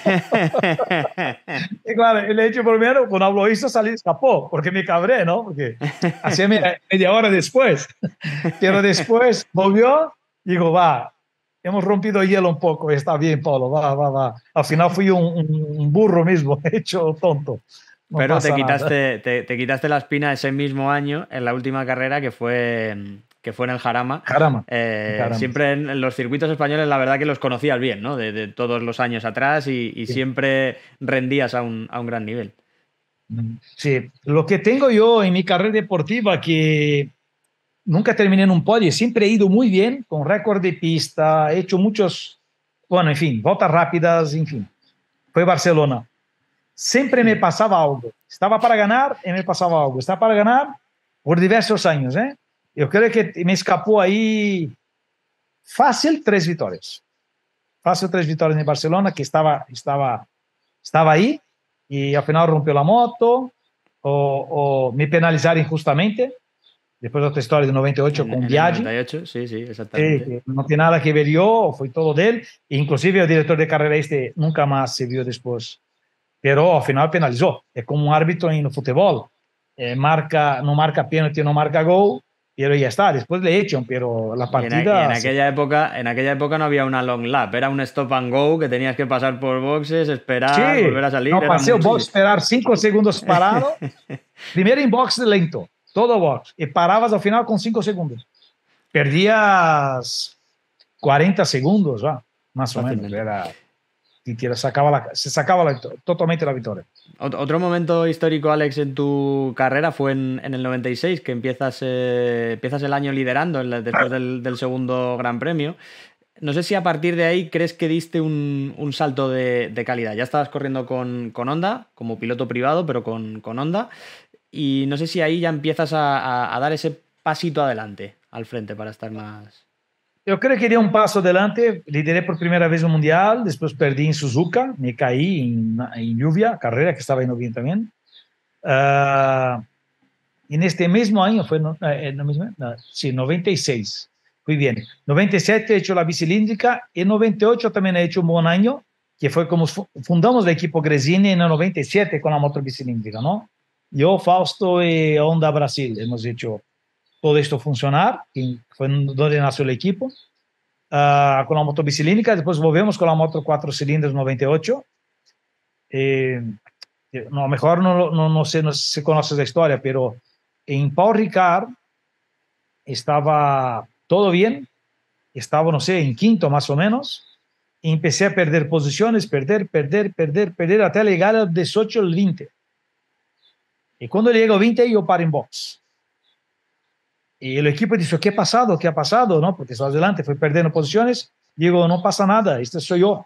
Y claro, el hecho primero, cuando habló eso, salí, escapó, porque me cabré, ¿no? Porque hacía media hora después. Pero después volvió, digo, va, hemos rompido hielo un poco, está bien, Pablo, va, va, va. Al final fui un burro mismo, hecho tonto. No Pero pasa nada. te quitaste la espina ese mismo año en la última carrera que fue en el Jarama. Caramba, caramba. Siempre en los circuitos españoles, la verdad que los conocías bien, ¿no? De todos los años atrás y Sí. siempre rendías a un gran nivel. Sí, lo que tengo yo en mi carrera deportiva, que nunca terminé en un podio, siempre he ido muy bien, con récord de pista, he hecho muchos, bueno, en fin, voltas rápidas, en fin, fue Barcelona. Siempre me pasaba algo. Estaba para ganar y me pasaba algo. Estaba para ganar por diversos años, ¿eh? Yo creo que me escapó ahí fácil 3 victorias. Fácil 3 victorias en Barcelona, que estaba ahí y al final rompió la moto o me penalizaron injustamente. Después de otra historia de 98 con En el Biaggi. 98, sí, sí, Sí, exactamente. que no tiene nada que ver yo, fue todo de él. Inclusive el director de carrera nunca más se vio después. Pero al final penalizó. Es como un árbitro en el fútbol. No marca penalti, no marca gol, pero ya está. Después le echan, pero la Y partida... en aquella época no había una long lap, era un stop and go que tenías que pasar por boxes, esperar, Sí, volver a salir, no era pasé el box, muchísimo. esperar 5 segundos parado. Primero en box lento, todo box. Y parabas al final con 5 segundos. Perdías 40 segundos, ¿va? Más o menos. Fácilmente. Se sacaba totalmente la victoria. Otro momento histórico, Alex, en tu carrera fue en el 96, que empiezas el año liderando después del segundo Gran Premio. No sé si a partir de ahí crees que diste un salto de calidad. Ya estabas corriendo con Honda, como piloto privado, pero con Honda. Y no sé si ahí ya empiezas a dar ese pasito adelante, al frente, para estar más... Yo creo que di un paso adelante, lideré por primera vez un mundial, después perdí en Suzuka, me caí en lluvia, carrera que estaba en bien también. Ah, en este mismo año, fue no mismo, no, sí, 96, fui bien. 97 he hecho la bicilíndrica, en 98 también he hecho un buen año, que fue como fundamos el equipo Gresini en el 97 con la motor bicilíndrica, ¿no? Yo, Fausto y Honda Brasil hemos hecho todo esto funcionar, que fue donde nació el equipo, con la moto bicilíndrica, después volvemos con la moto 4 cilindros 98. No, mejor no sé, no sé si conoces la historia, pero en Paul Ricard estaba todo bien, estaba, no sé, en quinto más o menos, y empecé a perder posiciones, perder, hasta llegar al 18, al 20. Y cuando llego al 20, yo paro en box. Y el equipo dice, ¿qué ha pasado? ¿Qué ha pasado? ¿No? Porque estaba adelante, fui perdiendo posiciones. Digo, no pasa nada, este soy yo.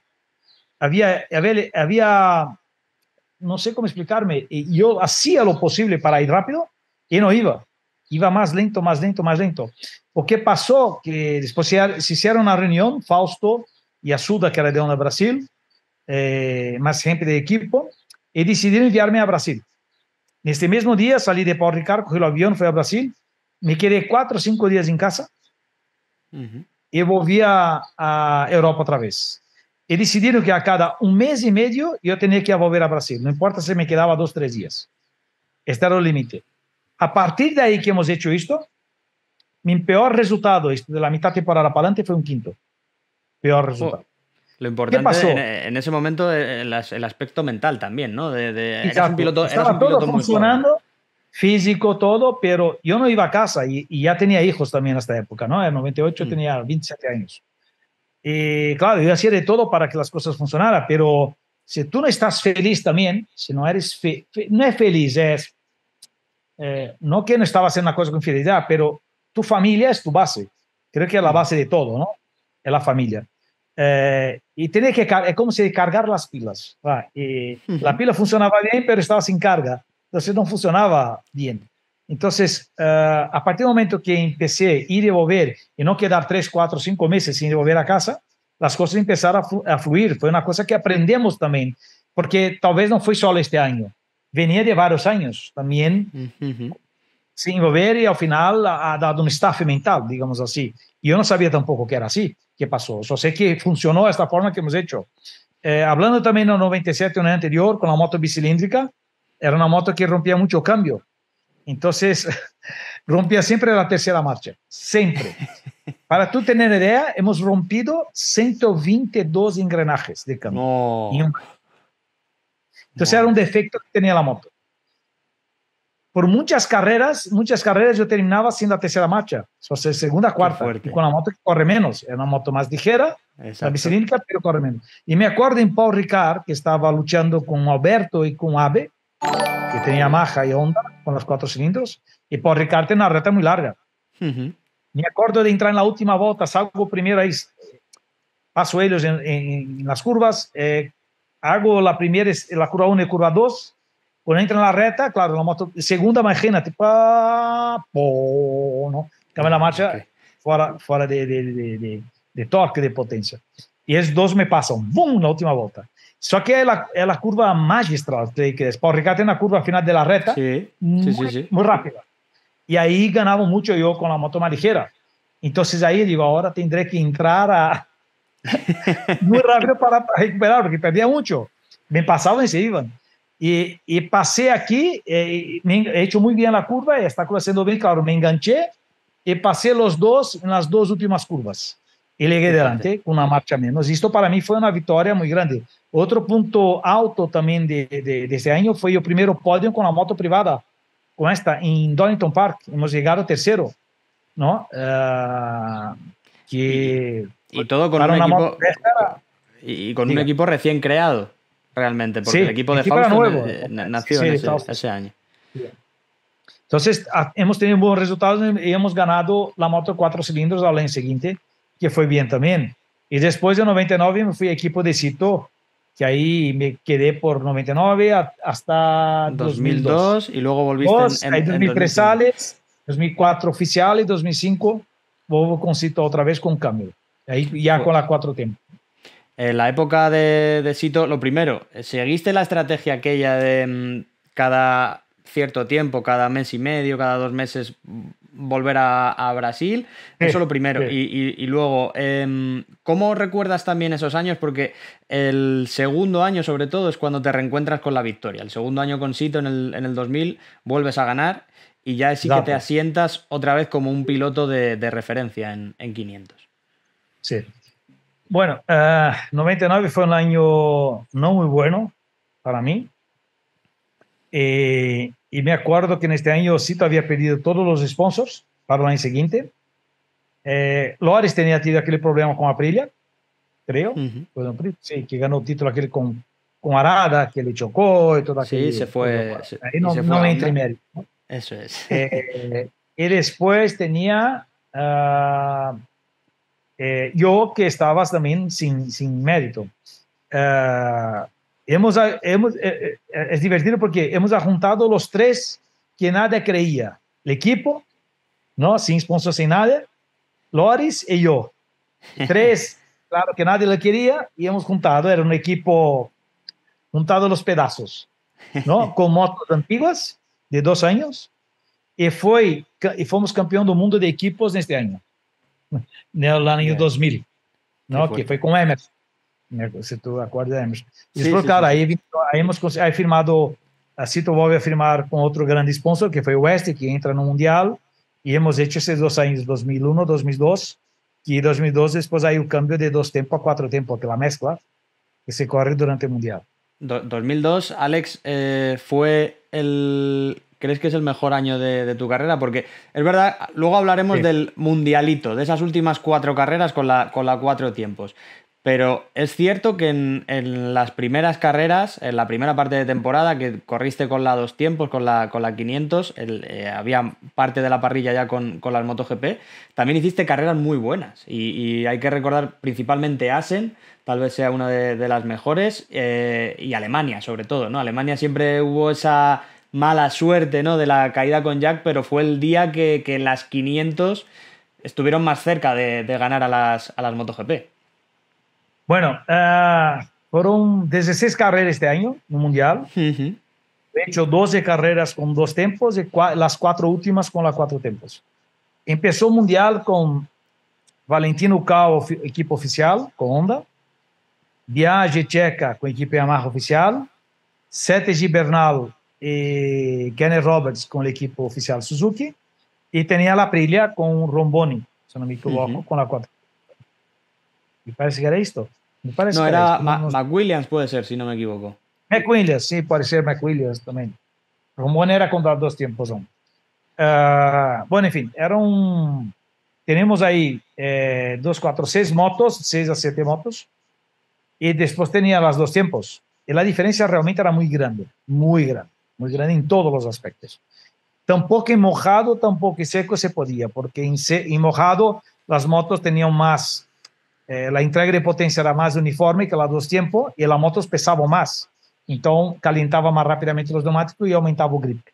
Había no sé cómo explicarme, y yo hacía lo posible para ir rápido y no iba. Iba más lento, más lento, más lento. O qué pasó, que después se hicieron una reunión, Fausto y Asuda, que era de Honda Brasil, más gente de equipo, y decidieron enviarme a Brasil. En este mismo día salí de Paul Ricard, cogí el avión, fui a Brasil, me quedé 4 o 5 días en casa y volví a Europa otra vez. Y decidieron que a cada un mes y medio yo tenía que volver a Brasil, no importa si me quedaba 2 o 3 días. Este era el límite. A partir de ahí que hemos hecho esto, mi peor resultado de la mitad temporada para adelante fue un quinto. Peor Jo, resultado. Lo ¿Qué pasó? importante en ese momento el aspecto mental también, ¿no? Eras un Exacto. piloto, eras Estaba un todo piloto muy joven. funcionando, físico, todo, pero yo no iba a casa y ya tenía hijos también en esta época, ¿no? En 98 tenía 27 años. Y claro, yo hacía de todo para que las cosas funcionaran, pero si tú no estás feliz también, si no eres, no es feliz, es, no que no estaba haciendo una cosa con fidelidad, pero tu familia es tu base. Creo que es la base de todo, ¿no? Es la familia. Y tiene que, es como si cargar las pilas. ¿Va? Y la pila funcionaba bien, pero estaba sin carga. Entonces no funcionaba bien. Entonces, a partir del momento que empecé a ir y volver y no quedar 3, 4, 5 meses sin volver a casa, las cosas empezaron a fluir. Fue una cosa que aprendemos también, porque tal vez no fue solo este año. Venía de varios años también sin volver y al final ha dado un estafe mental, digamos así. Y yo no sabía tampoco que era así, qué pasó. Solo sé que funcionó de esta forma que hemos hecho. Hablando también en el 97, un año anterior, con la moto bicilíndrica, era una moto que rompía mucho cambio. Entonces, rompía siempre la tercera marcha, siempre. Para tú tener idea, hemos rompido 122 engranajes de cambio. No. Entonces, era un defecto que tenía la moto. Por muchas carreras yo terminaba sin la tercera marcha, o sea, segunda, cuarta, y con la moto que corre menos, era una moto más ligera, la bicilíndrica, pero corre menos. Y me acuerdo en Paul Ricard, que estaba luchando con Alberto y con Abe, que tenía Yamaha y Honda, con los 4 cilindros, y Paul Ricard tenía una recta muy larga. Me acuerdo de entrar en la última volta, salgo primero ahí, paso ellos en las curvas, hago la primera, la curva 1 y curva 2, cuando entra en la recta, claro, la moto, segunda, imagínate, ¿no? Cambia la marcha fuera de torque, de potencia. Y esos dos me pasan, ¡bum!, la última volta. Só que es la curva magistral, que es Paul Ricard en la curva final de la recta, muy rápida. Y ahí ganaba mucho yo con la moto más ligera. Entonces ahí digo, ahora tendré que entrar muy rápido para recuperar, porque perdía mucho. Me pasaban y se iban. Y pasé aquí, he hecho muy bien la curva, y está haciendo bien, claro, me enganché y pasé los dos en las dos últimas curvas. Y llegué adelante con una marcha menos. Y esto para mí fue una victoria muy grande. Otro punto alto también de este año fue el primer podio con la moto privada, con esta, en Donington Park. Hemos llegado tercero, ¿no? Y todo con un equipo, con un equipo recién creado, realmente, porque el equipo de Fausto nació en ese año. Entonces, hemos tenido buenos resultados y hemos ganado la moto 4 cilindros al año siguiente, que fue bien también. Y después de 99 me fui a equipo de Cito, que ahí me quedé por 99 hasta 2002. Y luego volviste en 2003 sales, 2004 oficial y 2005 vuelvo con Cito otra vez con cambio. Ahí ya con la 4 tiempos. En la época de Cito, lo primero, ¿seguiste la estrategia aquella de cada cierto tiempo, cada mes y medio, cada 2 meses, volver a Brasil? Eso lo primero. Y luego, ¿cómo recuerdas también esos años? Porque el segundo año, sobre todo, es cuando te reencuentras con la victoria. El segundo año con Cito, en el 2000, vuelves a ganar y ya sí que te asientas otra vez como un piloto de referencia en 500. Sí. Bueno, 99 fue un año no muy bueno para mí. Y me acuerdo que en este año Cito había perdido todos los sponsors para el año siguiente. Loris tenía tenido aquel problema con Aprilia, creo. Sí, que ganó el título aquel con Arada, que le chocó y todo aquello. Sí, se fue. Ahí no me entra en mérito, ¿no? Eso es. Y después tenía yo, que estaba también sin mérito. Es divertido porque hemos juntado los 3 que nadie creía. El equipo, ¿no? Sin sponsor, sin nada. Loris y yo. 3, claro, que nadie le quería, y hemos juntado. Era un equipo juntado los pedazos, ¿no? Con motos antiguas de 2 años. Y fuimos campeón del mundo de equipos este año. En el año 2000, ¿no? Que fue con Emerson. Si tú acuerdas de Emerson. Y después, claro, ahí hemos firmado, Cito vuelve a firmar con otro grande sponsor, que fue West, que entra no Mundial, y hemos hecho esos 2 años, 2001, 2002, Y 2012 después hay un cambio de 2 tiempos a 4 tiempos, que la mezcla que se corre durante el Mundial. 2002, Alex, ¿crees que es el mejor año de tu carrera? Porque es verdad, luego hablaremos Sí. del mundialito, de esas últimas 4 carreras con la 4 tiempos. Pero es cierto que en las primeras carreras, en la primera parte de temporada, que corriste con la 2 tiempos, con la 500, había parte de la parrilla ya con las MotoGP, también hiciste carreras muy buenas. Y hay que recordar principalmente Assen, tal vez sea una de las mejores, y Alemania sobre todo, ¿no? Alemania siempre hubo esa mala suerte, ¿no? De la caída con Jack, pero fue el día que las 500 estuvieron más cerca de ganar a las MotoGP. Bueno, fueron 16 carreras este año, no Mundial. Ujú. De hecho, 12 carreras con 2 tiempos y las 4 últimas con las 4 tiempos. Empezó el Mundial con Valentino Cao, equipo oficial, con Honda. Biaggi Checa, con equipo Yamaha oficial. Sete Gibernal y Kenny Roberts con el equipo oficial Suzuki. Y tenía la Aprilia con Romboni, si no me equivoco, Ujú. con la 4. Me parece que era esto. Me parece No, que era era esto. No, McWilliams, puede ser, si no me equivoco. McWilliams, sí, puede ser McWilliams también. Romboni era con 2 tiempos. Bueno, en fin, tenemos ahí 2, 4, 6 motos, 6 a 7 motos, y después tenía las 2 tiempos. Y la diferencia realmente era muy grande en todos los aspectos. Tampoco en mojado, tampoco en seco se podía, porque en mojado las motos tenían más, la entrega de potencia era más uniforme que las 2 tiempos y las motos pesaban más. Entonces calentaba más rápidamente los neumáticos y aumentaba el grip.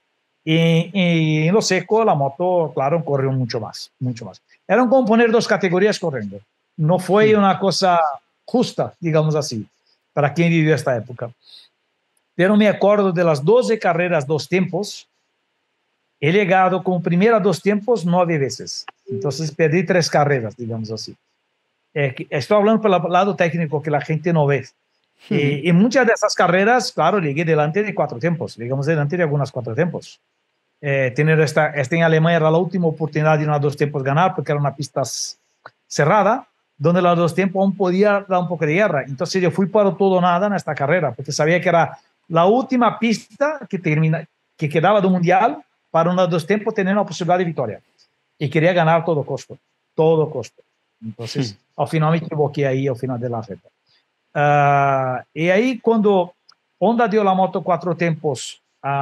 Y en lo seco, la moto, claro, corrió mucho más, mucho más. Eran como poner 2 categorías corriendo. No fue Hmm. una cosa justa, digamos así, para quien vivió esta época. Pero me acuerdo de las 12 carreras, 2 tiempos. He llegado como primera 2 tiempos 9 veces. Entonces perdí 3 carreras, digamos así. Estoy hablando por el lado técnico que la gente no ve. Ujú. Y muchas de esas carreras, claro, llegué delante de 4 tiempos, digamos delante de algunas 4 tiempos. Tener esta en Alemania era la última oportunidad de una 2 tiempos ganar, porque era una pista cerrada, donde la 2 tiempos aún podía dar un poco de guerra. Entonces yo fui para todo o nada en esta carrera, porque sabía que era la última pista que quedaba del Mundial para una 2 tiempos tener una posibilidad de victoria. Y quería ganar a todo costo, todo costo. Entonces, al final me equivoqué ahí, al final de la recta. Y ahí cuando Honda dio la moto 4 tiempos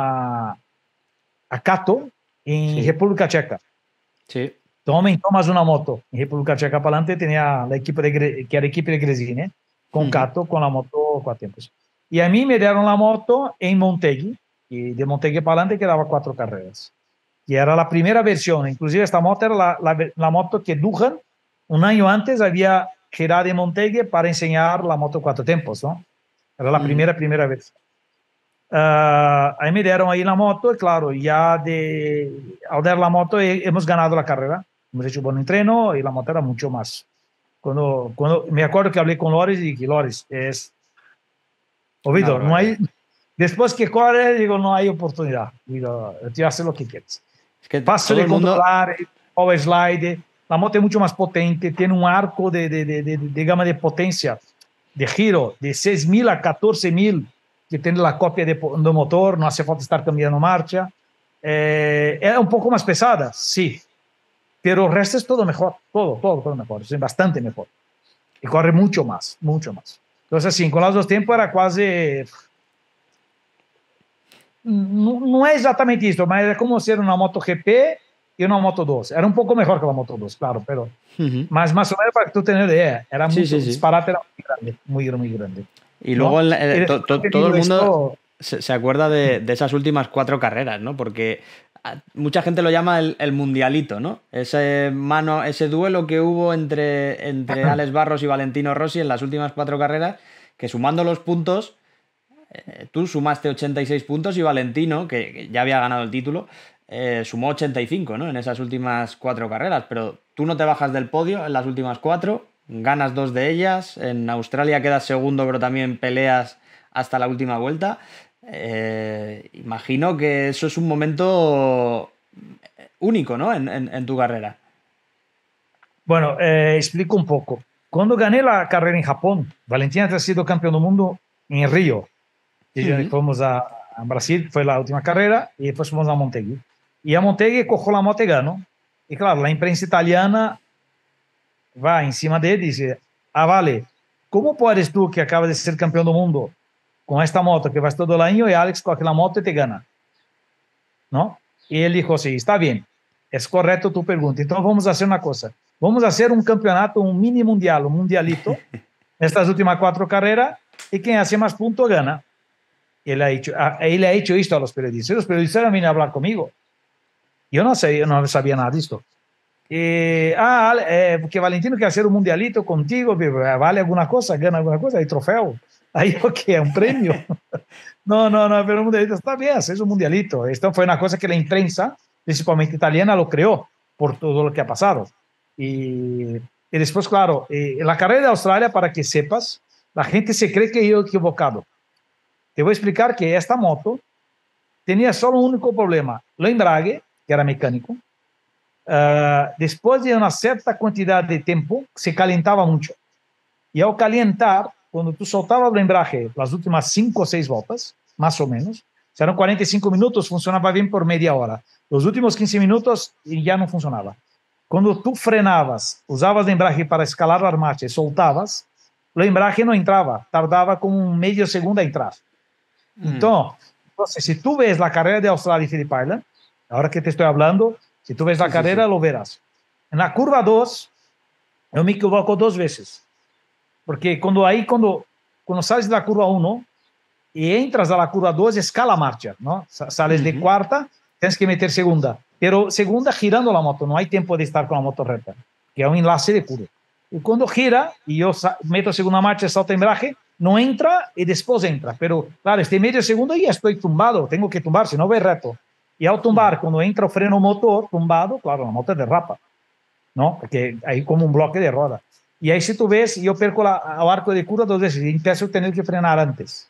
a Kato en Sí, República Checa. sí. Aumentó más una moto. En República Checa para adelante tenía la equipo que era equipo de Gresini, con Ujú. Kato, con la moto 4 tiempos. Y a mí me dieron la moto en Montegui, y de Montegui para adelante quedaba 4 carreras. Y era la primera versión. Inclusive esta moto era la moto que Duhan, un año antes, había girado en Montegui para enseñar la moto 4 tiempos, ¿no? Era la Ujú. primera vez. Ahí me dieron ahí la moto, y claro, al dar la moto hemos ganado la carrera, hemos hecho buen entreno y la moto era mucho más. Cuando me acuerdo que hablé con Loris y dije, Loris, Una oído, no hay, barbaridad. después que corre, digo, no hay oportunidad, digo, tú haces lo que quieres. Es que Fácil todo de el mundo. controlar, power slide, la moto es mucho más potente, tiene un arco de gama de potencia, de giro, de 6.000 a 14.000, que tiene la copia de motor, no hace falta estar cambiando marcha. Es un poco más pesada, sí, pero el resto es todo mejor, todo mejor, es bastante mejor. Y corre mucho más, mucho más. Entonces, sí, con los 2 tiempos era casi, no es exactamente esto, pero es como ser una moto GP y una moto 2. Era un poco mejor que la moto 2, claro, pero Ujú. más o menos para que tú tengas idea, era Sí, mucho, sí, el sí. disparate era muy grande, muy grande, Y luego ¿no? Y después he todo el tenido mundo esto. se acuerda de esas últimas 4 carreras, ¿no? Porque mucha gente lo llama el mundialito, ¿no? Ese duelo que hubo entre Alex Barros y Valentino Rossi en las últimas 4 carreras, que sumando los puntos, tú sumaste 86 puntos y Valentino, que ya había ganado el título, sumó 85, ¿no? En esas últimas 4 carreras. Pero tú no te bajas del podio en las últimas 4, ganas 2 de ellas. En Australia quedas segundo, pero también peleas hasta la última vuelta. Imagino que eso es un momento único, ¿no? En tu carrera. Bueno, explico un poco. Cuando gané la carrera en Japón, Valentina ha sido campeón del mundo en Río. Y fuimos a Brasil, fue la última carrera, y después fuimos a Montegui. Y a Montegui cogió la moto y ganó. Y claro, la imprensa italiana va encima de él y dice, ah, vale, ¿cómo puedes tú, que acabas de ser campeón del mundo, con esta moto que vas todo el año, y Alex coge la moto y te gana? ¿No? Y él dijo, sí, está bien, es correcto tu pregunta. Entonces vamos a hacer una cosa. Vamos a hacer un campeonato, un mini mundial, un mundialito, estas últimas 4 carreras, y quien hace más puntos gana. Él ha hecho esto a los periodistas. Y los periodistas vienen a hablar conmigo. Yo no sabía nada de esto. Porque Valentino quiere hacer un mundialito contigo, vale alguna cosa, gana alguna cosa, hay trofeo. Ahí, ok, un premio. No, pero un mundialito está bien, es un mundialito. Esto fue una cosa que la imprensa, principalmente italiana, lo creó por todo lo que ha pasado. Y después, claro, la carrera de Australia, para que sepas, la gente se cree que yo he equivocado. Te voy a explicar que esta moto tenía solo un único problema, el embrague, que era mecánico. Después de una cierta cantidad de tiempo, se calentaba mucho. Y al calentar, cuando tú soltabas el embrague las últimas 5 o 6 voltas, más o menos, eran 45 minutos, funcionaba bien por media hora. Los últimos 15 minutos ya no funcionaba. Cuando tú frenabas, usabas el embrague para escalar la marcha y soltabas, el embrague no entraba, tardaba como un medio segundo a entrar. Entonces, si tú ves la carrera de Australia y Phillip Island, ahora que te estoy hablando, si tú ves la carrera, lo verás. En la curva 2, yo me equivoco 2 veces. Porque cuando sales de la curva 1 y entras a la curva 2, escala la marcha, ¿no? Sales de cuarta, tienes que meter segunda. Pero segunda girando la moto, no hay tiempo de estar con la moto recta, que es un enlace de curva. Y cuando gira, y yo meto segunda marcha, salto embrague, no entra y después entra. Pero, claro, este medio segundo ya estoy tumbado, tengo que tumbar, si no voy reto. Y al tumbar, cuando entra el freno motor tumbado, claro, la moto derrapa, ¿no? Porque hay como un bloque de roda. Y ahí si tú ves, yo perco el arco de curva 2 veces y empiezo a tener que frenar antes.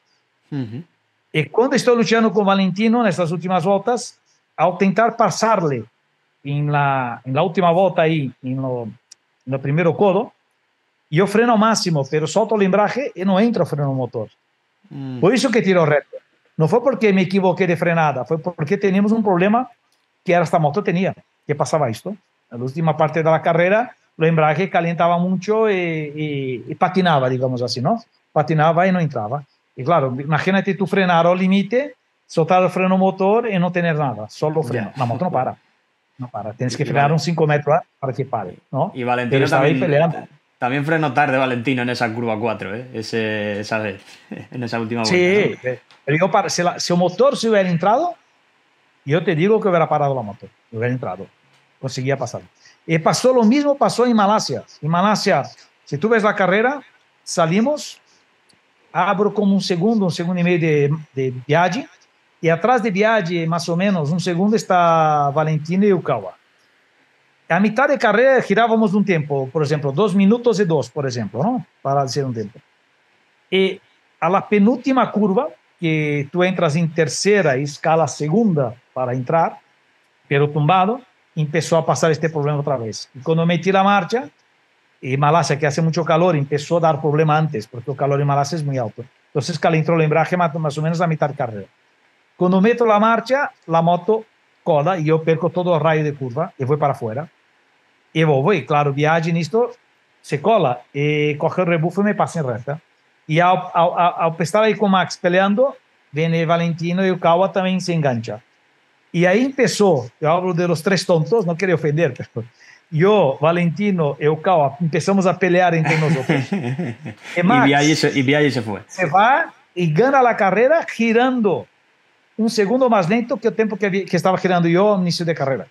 Y cuando estoy luchando con Valentino en estas últimas vueltas, al intentar pasarle en la última vuelta ahí, en el primero codo, yo freno al máximo, pero solto el embrague y no entra el freno motor. Por eso que tiro recto. No fue porque me equivoqué de frenada, fue porque teníamos un problema que era esta moto tenía. ¿Qué pasaba esto? En la última parte de la carrera, el embrague calentaba mucho y patinaba, digamos así, ¿no? Patinaba y no entraba. Y claro, imagínate tú frenar al límite, soltar el freno motor y no tener nada, solo freno. La moto no para. No para. Tienes que frenar un 5 metros para que pare, ¿no? Y Valentino también frenó tarde Valentino en esa curva 4, esa vez, en esa última vuelta. Sí, ¿no? Pero si el motor se hubiera entrado, yo te digo que hubiera parado la moto. Hubiera entrado. Conseguía pasar. Y pasó lo mismo, pasó en Malasia. En Malasia, si tú ves la carrera, salimos, abro como un segundo y medio de Biaggi, y atrás de Biaggi, más o menos, un segundo está Valentino y Yukawa. A mitad de carrera girábamos un tiempo, por ejemplo, 2 minutos y 2, por ejemplo, ¿no? Para hacer un tiempo. Y a la penúltima curva, que tú entras en tercera y escala segunda para entrar, pero tumbado, empezó a pasar este problema otra vez. Y cuando metí la marcha, y Malasia, que hace mucho calor, empezó a dar problema antes, porque el calor en Malasia es muy alto. Entonces calentó el embrague más o menos a mitad de carrera. Cuando meto la marcha, la moto coda y yo perco todo el rayo de curva y voy para afuera. Y voy, claro, Biaggi en esto se cola y coge el rebufo y me pasa en recta. Y al estar ahí con Max peleando, viene Valentino y Yukawa también se engancha. Y ahí empezó, yo hablo de los 3 tontos, no quería ofender, pero yo, Valentino y Yukawa empezamos a pelear entre nosotros. Y Max y Biaggi se fue. Se va y gana la carrera girando un segundo más lento que el tiempo que estaba girando yo al inicio de carrera.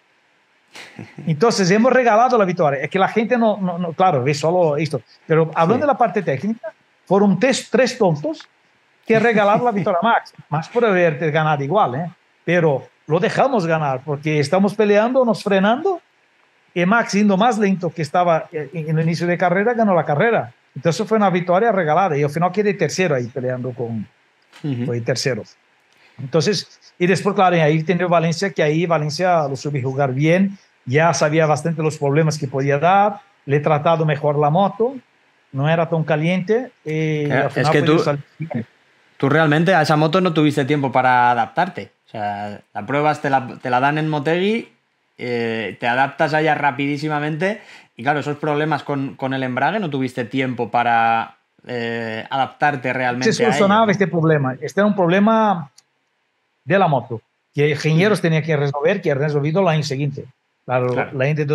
Entonces hemos regalado la victoria. Es que la gente no claro, ve solo esto. Pero hablando de la parte técnica, fueron 3 tontos que regalaron la victoria a Max. Max puede haberte ganado igual, pero lo dejamos ganar porque estamos peleando, nos frenando, y Max, siendo más lento que estaba en el inicio de carrera, ganó la carrera. Entonces fue una victoria regalada y al final quedé tercero ahí peleando con... Fue tercero. Entonces, y después, claro, ahí tenía Valencia, que ahí Valencia lo supo jugar bien, ya sabía bastante los problemas que podía dar, le he tratado mejor la moto, no era tan caliente y al Es final que pues, yo salí bien. tú realmente a esa moto no tuviste tiempo para adaptarte. O sea, la pruebas te la dan en Motegi, te adaptas a ella rapidísimamente y claro, esos problemas con el embrague no tuviste tiempo para adaptarte Se realmente a ellos, solucionaba ¿no? este problema. Este era un problema de la moto, que ingenieros tenían que resolver, que han resolvido el año siguiente. Claro, Claro. el año de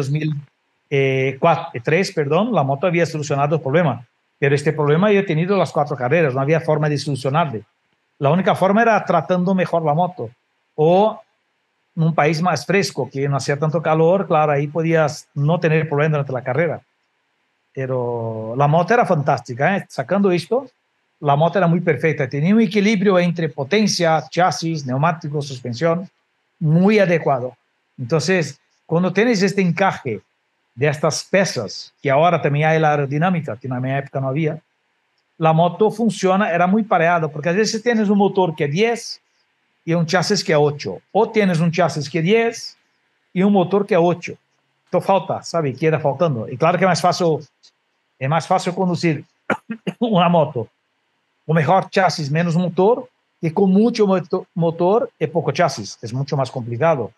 2003, perdón, la moto había solucionado el problema, pero este problema yo he tenido las 4 carreras, no había forma de solucionarle. La única forma era tratando mejor la moto, o en un país más fresco, que no hacía tanto calor, claro, ahí podías no tener problema durante la carrera. Pero la moto era fantástica, ¿eh? Sacando esto, la moto era muy perfecta. Tenía un equilibrio entre potencia, chasis, neumáticos, suspensión, muy adecuado. Entonces, cuando tienes este encaje de estas piezas, que ahora también hay la aerodinámica, que en mi época no había, la moto funciona, era muy pareada, porque a veces tienes un motor que es 10 y un chasis que es 8, o tienes un chasis que es 10 y un motor que es 8. Então falta, sabe? Queda faltando. E claro que é mais fácil conduzir uma moto com melhor chassis, menos motor, que com muito motor e pouco chassis. É muito mais complicado.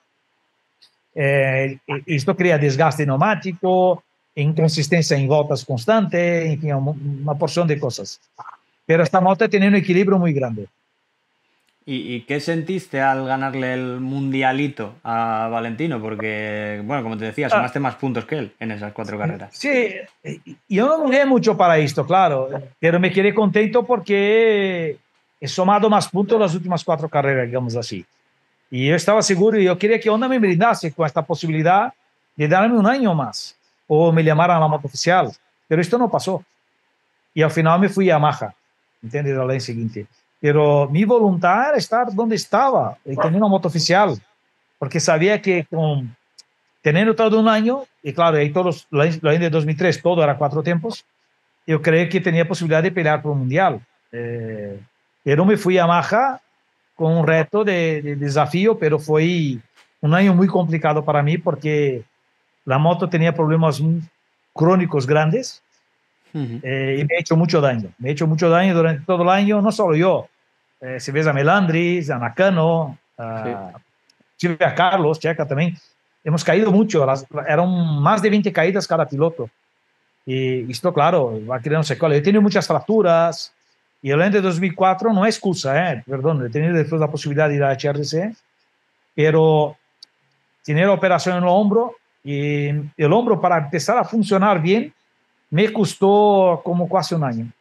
Isto cria desgaste neumático, inconsistência em voltas constante, enfim, uma porção de coisas. Pero esta moto tem um equilíbrio muito grande. ¿Y qué sentiste al ganarle el mundialito a Valentino? Porque, bueno, como te decía, sumaste más puntos que él en esas 4 carreras. Sí, yo no miré mucho para esto, claro, pero me quedé contento porque he sumado más puntos las últimas 4 carreras, digamos así. Y yo estaba seguro y yo quería que Honda me brindase con esta posibilidad de darme un año más o me llamaran a la moto oficial, pero esto no pasó. Y al final me fui a Yamaha, ¿entiendes? Al año siguiente. Pero mi voluntad era estar donde estaba y tener una moto oficial, porque sabía que con teniendo todo un año, y claro, ahí todos, el año de 2003, todo era 4 tiempos, yo creí que tenía posibilidad de pelear por un mundial. Pero me fui a Yamaha con un reto de desafío, pero fue un año muy complicado para mí porque la moto tenía problemas crónicos grandes y me ha hecho mucho daño. Me ha hecho mucho daño durante todo el año, no solo yo. Si ves a Melandris, a Nakano, a Carlos, Checa también, hemos caído mucho, eran más de 20 caídas cada piloto. Y esto, claro, va creando secuelas. He tenido muchas fracturas y el año de 2004 no es excusa, perdón, he tenido después la posibilidad de ir a HRC, pero tener la operación en el hombro y el hombro para empezar a funcionar bien me costó como casi un año.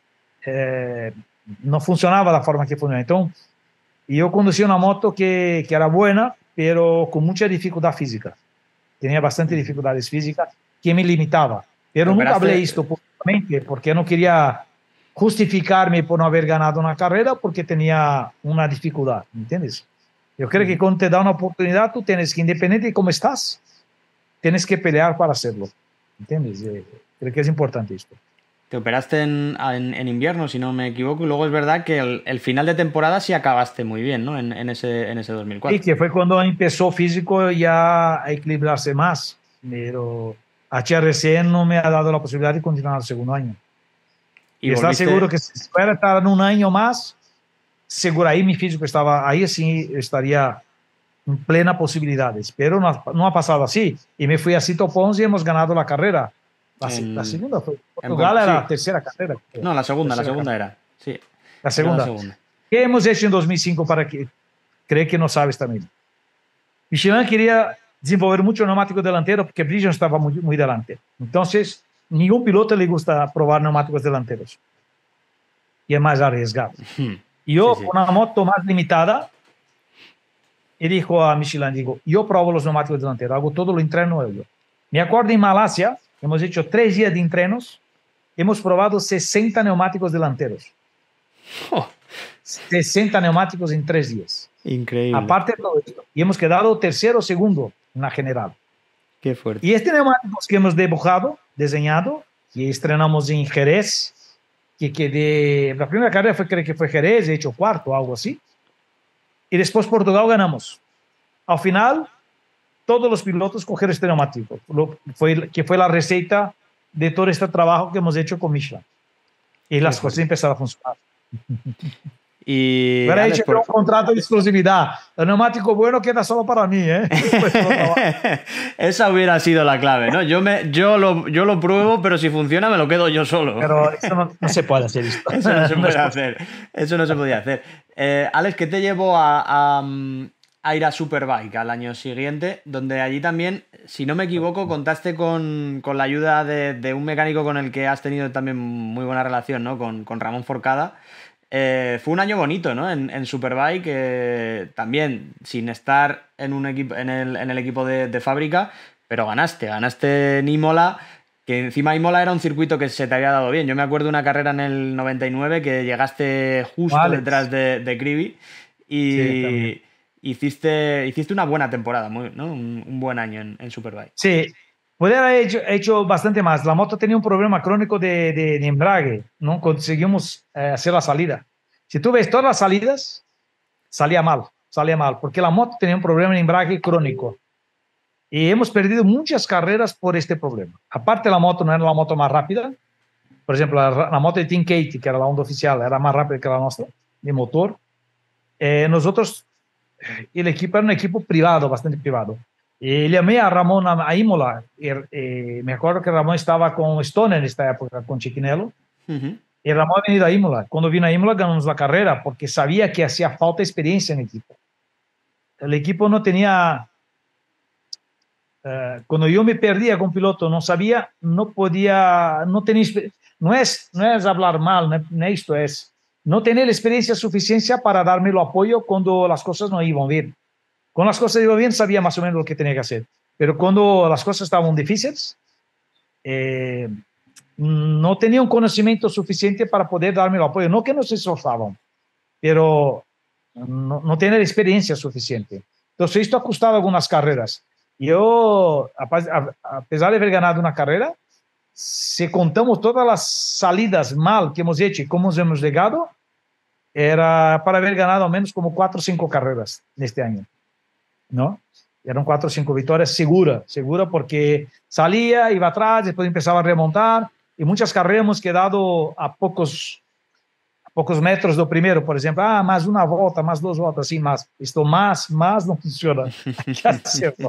No funcionaba de la forma que funcionaba. Entonces, yo conducía una moto que era buena, pero con mucha dificultad física. Tenía bastante dificultades físicas que me limitaba. Pero nunca hablé esto públicamente porque no quería justificarme por no haber ganado una carrera porque tenía una dificultad, ¿entiendes? Yo creo que cuando te da una oportunidad, tú tienes que, independiente de cómo estás, tienes que pelear para hacerlo, ¿entiendes? Creo que es importante esto. Te operaste en invierno, si no me equivoco, y luego es verdad que el final de temporada sí acabaste muy bien, ¿no? En ese 2004. Sí, que fue cuando empezó físico ya a equilibrarse más, pero HRC no me ha dado la posibilidad de continuar el segundo año. Y está seguro que si fuera estar en un año más, seguro ahí mi físico estaba, ahí sí estaría en plena posibilidades, pero no ha pasado así. Y me fui a Cito Pons y hemos ganado la carrera. La segunda fue. Portugal era la tercera carrera. No, la segunda era. Sí. La segunda. ¿Qué hemos hecho en 2005 para que cree que no sabes también? Michelin quería desenvolver mucho neumático delantero porque Bridgestone estaba muy delante. Entonces, ningún piloto le gusta probar neumáticos delanteros. Y es más arriesgado. Y yo, con una moto más limitada, y dijo a Michelin, yo probo los neumáticos delanteros, hago todo lo entreno yo. Me acuerdo en Malasia, hemos hecho 3 días de entrenos, hemos probado 60 neumáticos delanteros. 60 neumáticos en 3 días. Increíble. Aparte de todo esto. Y hemos quedado tercero o segundo en la general. Qué fuerte. Y este neumático que hemos diseñado, que estrenamos en Jerez, la primera carrera creo que fue Jerez, he hecho cuarto, algo así. Y después Portugal ganamos. Al final, todos los pilotos cogieron este neumático, que fue la receta de todo este trabajo que hemos hecho con Michelin. Y las cosas empezaron a funcionar. Y Hubiera Alex, hecho un contrato de exclusividad. El neumático bueno queda solo para mí, ¿eh? Esa hubiera sido la clave, ¿no? Yo lo pruebo, pero si funciona me lo quedo yo solo. Pero eso no se puede hacer esto. Eso no se puede hacer. Eso no se podía hacer. Alex, ¿qué te llevó a ir a Superbike al año siguiente? Donde allí también, si no me equivoco, contaste con la ayuda de un mecánico con el que has tenido también muy buena relación, ¿no? Con Ramón Forcada. Fue un año bonito, ¿no? En Superbike, también sin estar en un equipo, en el equipo de fábrica, pero ganaste en Imola, que encima Imola era un circuito que se te había dado bien. Yo me acuerdo de una carrera en el 99 que llegaste justo detrás de Krivi y hiciste una buena temporada, ¿no? Un buen año en Superbike. Sí. Podría haber hecho bastante más. La moto tenía un problema crónico de embrague. No conseguimos hacer la salida. Si tú ves todas las salidas, salía mal, porque la moto tenía un problema de embrague crónico. Y hemos perdido muchas carreras por este problema. Aparte, la moto no era la moto más rápida. Por ejemplo, la moto de Team Katie, que era la Honda oficial, era más rápida que la nuestra, de motor. Nosotros, el equipo era un equipo privado, bastante privado. Y llamé a Ramón a Imola. Me acuerdo que Ramón estaba con Stone en esta época, con Chiquinello. Y Ramón ha venido a Imola. Cuando vino a Imola ganamos la carrera porque sabía que hacía falta experiencia en el equipo. El equipo no tenía... cuando yo me perdía con piloto, no sabía, no podía, no tenía... No es hablar mal, no es esto, es no tener experiencia suficiente para darme el apoyo cuando las cosas no iban bien. Cuando las cosas iban bien, sabía más o menos lo que tenía que hacer. Pero cuando las cosas estaban difíciles, no tenía un conocimiento suficiente para poder darme el apoyo. No que no se esforzaban, pero no tener experiencia suficiente. Entonces, esto ha costado algunas carreras. Yo, a pesar de haber ganado una carrera, si contamos todas las salidas mal que hemos hecho y cómo hemos llegado, era para haber ganado al menos como 4 o 5 carreras en este año, ¿no? Eran 4 o 5 victorias segura porque salía, iba atrás, después empezaba a remontar y muchas carreras hemos quedado a pocos metros do primero, por ejemplo, más una volta, más 2 voltas, así más. Esto más no funciona. Hay que hacerlo.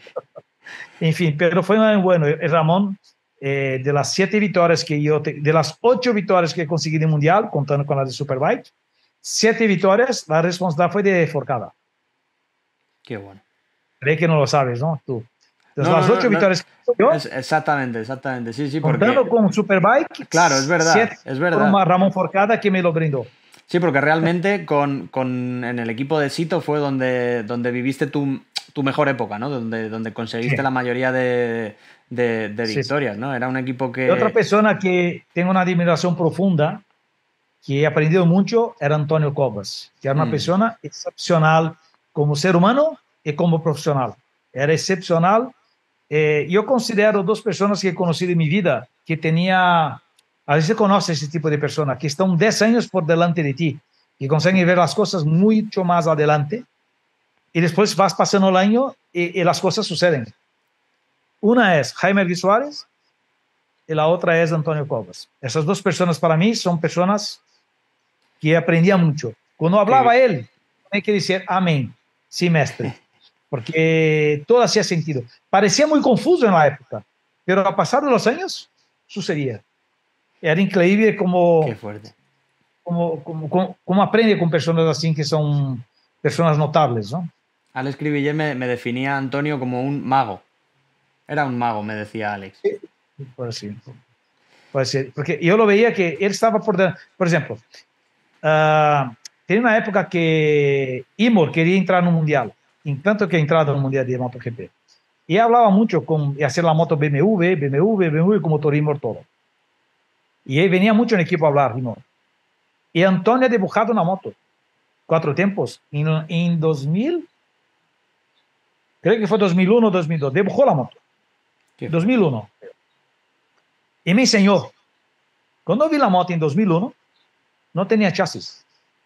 En fin, pero fue muy bueno. Ramón, de las 7 victorias que yo, de las 8 victorias que conseguí de mundial, contando con la de Superbike, 7 victorias, la responsabilidad fue de Forcada. Qué bueno. Creo que no lo sabes, ¿no? Tú. Entonces, las 8 victorias que yo... Exactamente. Sí, contando porque... con Superbike, claro, es verdad. Con Ramón Forcada que me lo brindó. Sí, porque realmente en el equipo de Sito fue donde viviste tu mejor época, ¿no? Donde conseguiste la mayoría de victorias, ¿no? Era un equipo que... Y otra persona que tengo una admiración profunda, que he aprendido mucho, era Antonio Cobas, que era una persona excepcional como ser humano y como profesional. Era excepcional. Yo considero 2 personas que he conocido en mi vida que tenía... A veces conoce ese tipo de personas que están 10 años por delante de ti y consiguen ver las cosas mucho más adelante y después vas pasando el año y las cosas suceden. Una es Jaime Arguí Suárez y la otra es Antonio Cobas. Esas 2 personas para mí son personas que aprendía mucho. Cuando hablaba él, tenía que decir amén, sí, mestre, porque todo hacía sentido. Parecía muy confuso en la época, pero a pasar de los años sucedía. Era increíble como... Qué fuerte. Como aprende con personas así que son personas notables, ¿no? Alex Cribillé me definía a Antonio como un mago. Era un mago, me decía Alex. Sí, puede ser. Porque yo lo veía que él estaba por ejemplo, tenía una época que Imor quería entrar en un mundial, en tanto que ha entrado en un mundial de MotoGP. Y hablaba mucho con hacer la moto BMW con motor Imor todo. Y él venía mucho en equipo a hablar, Imor. Y Antonio ha dibujado una moto, 4 tiempos, en 2000, creo que fue 2001 o 2002, dibujó la moto, 2001. Y me enseñó. Cuando vi la moto en 2001, no tenía chasis.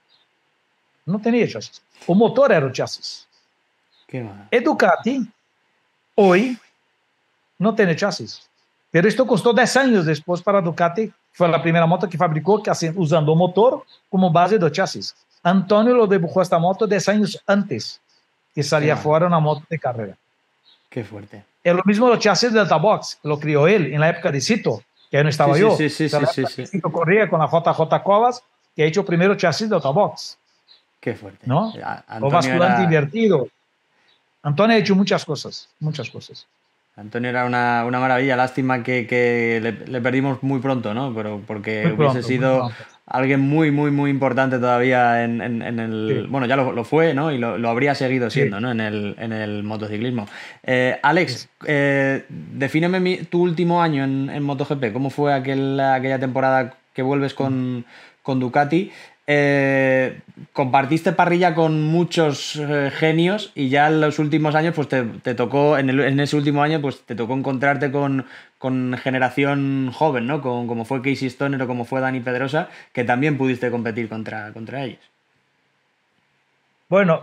O motor era el chasis. Qué mal. Ducati, hoy, no tiene chasis. Pero esto costó 10 años después para Ducati. Fue la primera moto que fabricó usando o motor como base do chasis. Antonio lo dibujó esta moto 10 años antes que salía fuera una moto de carrera. Qué fuerte. Es lo mismo los chasis del Box, lo crió él en la época de Cito, que ahí no estaba yo. Sí. Cito corría con la JJ Covas, que ha hecho el primero chasis del Box. Qué fuerte. ¿No? O basculante invertido. Antonio ha hecho muchas cosas, muchas cosas. Antonio era una maravilla, lástima que le perdimos muy pronto, ¿no? Pero porque hubiese sido alguien muy importante todavía en el... Sí. Bueno, ya lo fue, ¿no? Y lo habría seguido siendo, sí, ¿no? En el motociclismo. Alex, defíneme tu último año en MotoGP. ¿Cómo fue aquella temporada que vuelves con Ducati? Compartiste parrilla con muchos genios y ya en los últimos años pues te tocó, en ese último año pues te tocó encontrarte con generación joven, ¿no? Como fue Casey Stoner o como fue Dani Pedrosa, que también pudiste competir contra ellos. Bueno,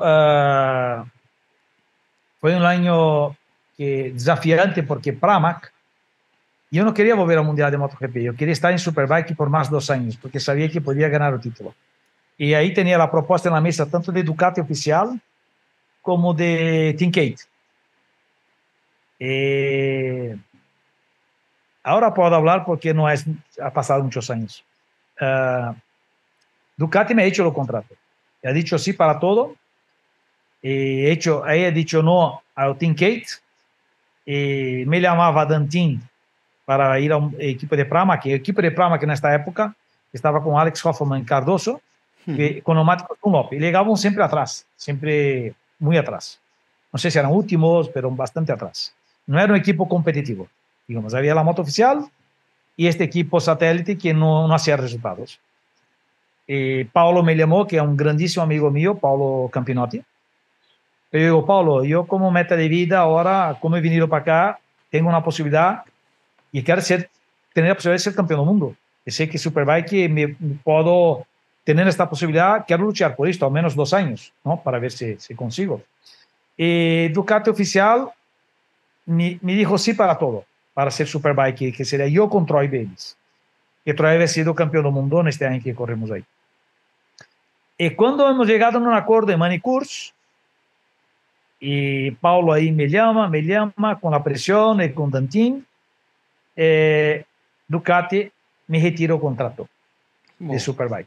fue un año desafiante porque Pramac, yo no quería volver al Mundial de MotoGP, yo quería estar en Superbike por más 2 años porque sabía que podía ganar el título. Y ahí tenía la propuesta en la mesa tanto de Ducati oficial como de Tinkoff. Ahora puedo hablar porque ha pasado muchos años. Ducati me ha hecho el contrato. Ha dicho sí para todo. Ahí ha dicho no al Tinkoff. Me llamaba Dantin para ir a un equipo de Pramac, que el equipo de Pramac en esta época estaba con Alex Hoffman Cardoso, con neumáticos Dunlop, y llegaban siempre atrás, siempre muy atrás. No sé si eran últimos, pero bastante atrás. No era un equipo competitivo. Digamos, había la moto oficial y este equipo satélite que no hacía resultados. Paulo me llamó, que es un grandísimo amigo mío, Paulo Campinotti. Yo digo, Paulo, yo como meta de vida ahora, como he venido para acá, tengo una posibilidad y quiero tener la posibilidad de ser campeón del mundo. Yo sé que Superbike me puedo tener esta posibilidad, quiero luchar por esto, al menos 2 años, ¿no? Para ver si consigo. Ducati oficial me dijo sí para todo, para ser Superbike, que sería yo con Troy Bayliss, que Troy había sido campeón del mundo en este año que corremos ahí. Y cuando hemos llegado a un acuerdo en Manicurs, y Paulo ahí me llama con la presión y con Dantin, Ducati me retiró el contrato de Superbike.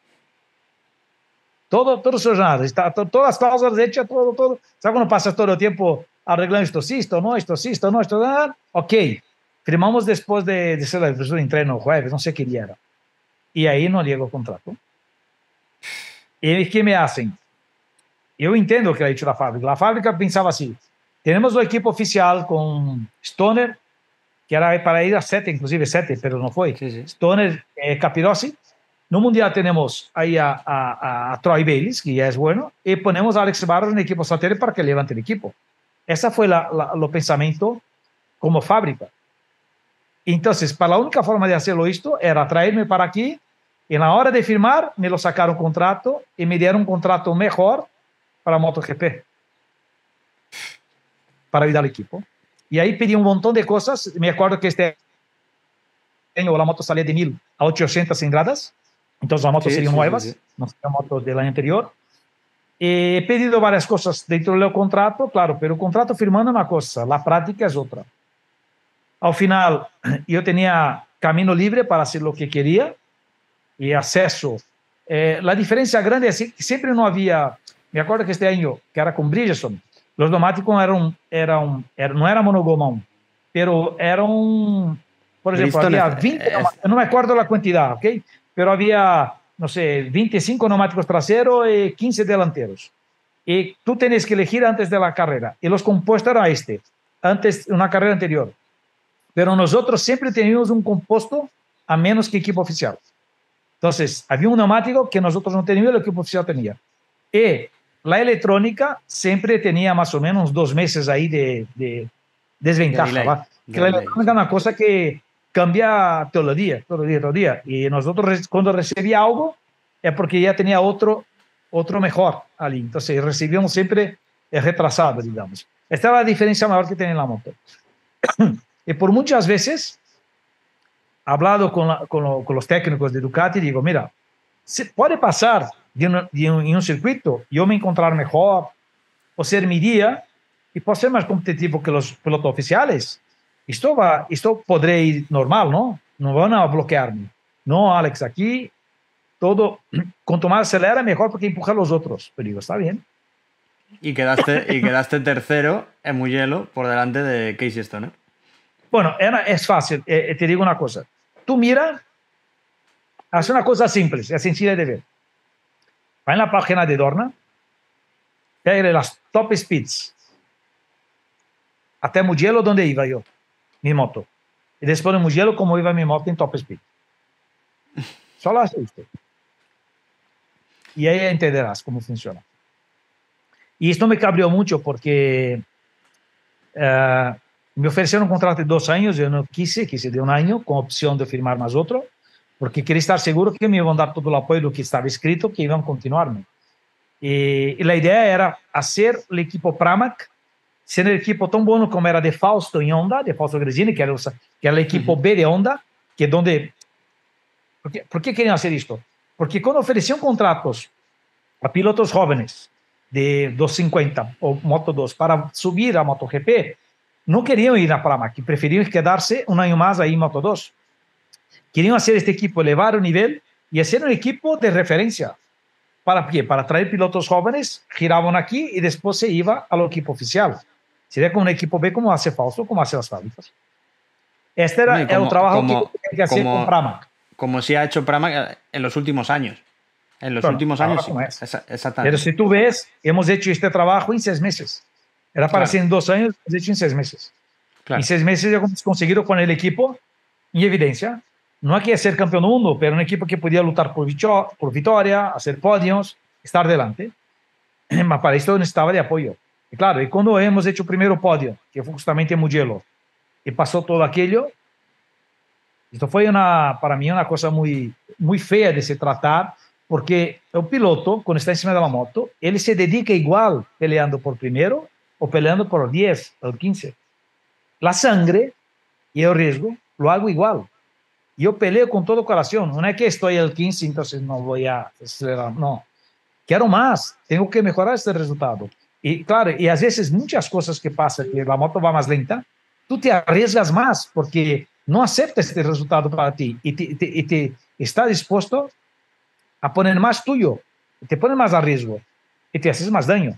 Todo jornada, todas las cláusulas hechas, todo. ¿Sabes cuando pasas todo el tiempo arreglando esto no, ok, firmamos después de ser la profesora de entreno jueves, no sé qué día era. Y ahí no llegó el contrato. ¿Y qué me hacen? Yo entiendo lo que ha dicho la fábrica. La fábrica pensaba así: tenemos un equipo oficial con Stoner, que era para ir a 7, inclusive 7, pero no fue. Sí. Stoner, Capirossi. No mundial tenemos ahí a Troy Bayliss, que ya es bueno, y ponemos a Alex Barros en el equipo satélite para que levante el equipo. Ese fue el pensamiento como fábrica. Entonces, para la única forma de hacerlo esto era traerme para aquí, y en la hora de firmar me lo sacaron contrato y me dieron un contrato mejor para MotoGP, para ayudar al equipo. Y ahí pedí un montón de cosas. Me acuerdo que este año la moto salía de 1000 a 800 cilindradas. Entonces las motos serían nuevas, no serían motos del año anterior. He pedido varias cosas dentro del contrato, claro, pero el contrato firmando es una cosa, la práctica es otra. Al final, yo tenía camino libre para hacer lo que quería y acceso. La diferencia grande es que siempre no había... Me acuerdo que este año, que era con Bridgestone, los neumáticos no era monogoma aún, pero eran, por ejemplo, había 20, no me acuerdo la cantidad, ¿ok? Pero había, no sé, 25 neumáticos traseros y 15 delanteros. Y tú tenías que elegir antes de la carrera. Y los compuestos eran antes de una carrera anterior. Pero nosotros siempre teníamos un compuesto a menos que equipo oficial. Entonces, había un neumático que nosotros no teníamos y el equipo oficial tenía. Y la electrónica siempre tenía más o menos 2 meses ahí de desventaja. Que la electrónica es una cosa que cambia todo el día. Y nosotros cuando recibía algo es porque ya tenía otro mejor ali. Entonces recibíamos siempre retrasado, digamos. Esta es la diferencia mayor que tiene la moto. Y por muchas veces hablado con los técnicos de Ducati, digo, mira, se puede pasar en un circuito, yo me encontrar mejor, o ser mi día, y puedo ser más competitivo que los pilotos oficiales. Esto podré ir normal, ¿no? No van a bloquearme. No, Alex, aquí todo, cuanto más acelera, mejor porque empuja a los otros. Pero digo, está bien. Y quedaste tercero en Mugello por delante de Casey Stoner. Bueno, es fácil. Te digo una cosa. Tú mira, haz una cosa simple, es sencilla de ver. Va en la página de Dorna, pega las top speeds hasta Mugello, donde iba yo, mi moto. Y después de Mugello, cómo iba mi moto en top speed. Solo hace esto. Y ahí entenderás cómo funciona. Y esto me cabreó mucho porque me ofrecieron un contrato de 2 años, yo no quise de 1 año, con opción de firmar más otro, porque quería estar seguro que me iban a dar todo el apoyo que estaba escrito, que iban a continuarme. Y la idea era hacer el equipo Pramac, ser el equipo tan bueno como era de Fausto en Honda, de Fausto Gresini, que era el equipo B de Honda, que donde... ¿Por qué querían hacer esto? Porque cuando ofrecían contratos a pilotos jóvenes de 250 o Moto 2 para subir a MotoGP, no querían ir a Pramac, preferían quedarse 1 año más ahí en Moto 2. Querían hacer este equipo, elevar el nivel y hacer un equipo de referencia. ¿Para qué? Para traer pilotos jóvenes, giraban aquí y después se iba al equipo oficial. Sería como un equipo B, como hace Fausto, como hace las fábricas. Este era el trabajo que tenía que hacer con Pramac. Como se ha hecho Pramac en los últimos años. En los últimos años, sí. Exactamente. Pero si tú ves, hemos hecho este trabajo en 6 meses. Era para hacer en 2 años, hemos hecho en 6 meses. Claro. En 6 meses ya hemos conseguido poner el equipo en evidencia. No hay que ser campeón del mundo, pero un equipo que podía luchar por victoria, hacer podios, estar delante. Pero para esto necesitaba de apoyo. Y claro, y cuando hemos hecho el primer podio, que fue justamente en Mugello, y pasó todo aquello, esto fue para mí una cosa muy, muy fea de se tratar, porque el piloto, cuando está encima de la moto, él se dedica igual peleando por primero o peleando por el 10, el 15. La sangre y el riesgo lo hago igual. Yo peleo con todo corazón. No es que estoy el 15, entonces no voy a acelerar. No. Quiero más. Tengo que mejorar este resultado. Y claro, y a veces muchas cosas que pasan, que la moto va más lenta, tú te arriesgas más porque no aceptas este resultado para ti y te está dispuesto a poner más tuyo. Te pones más a riesgo y te haces más daño.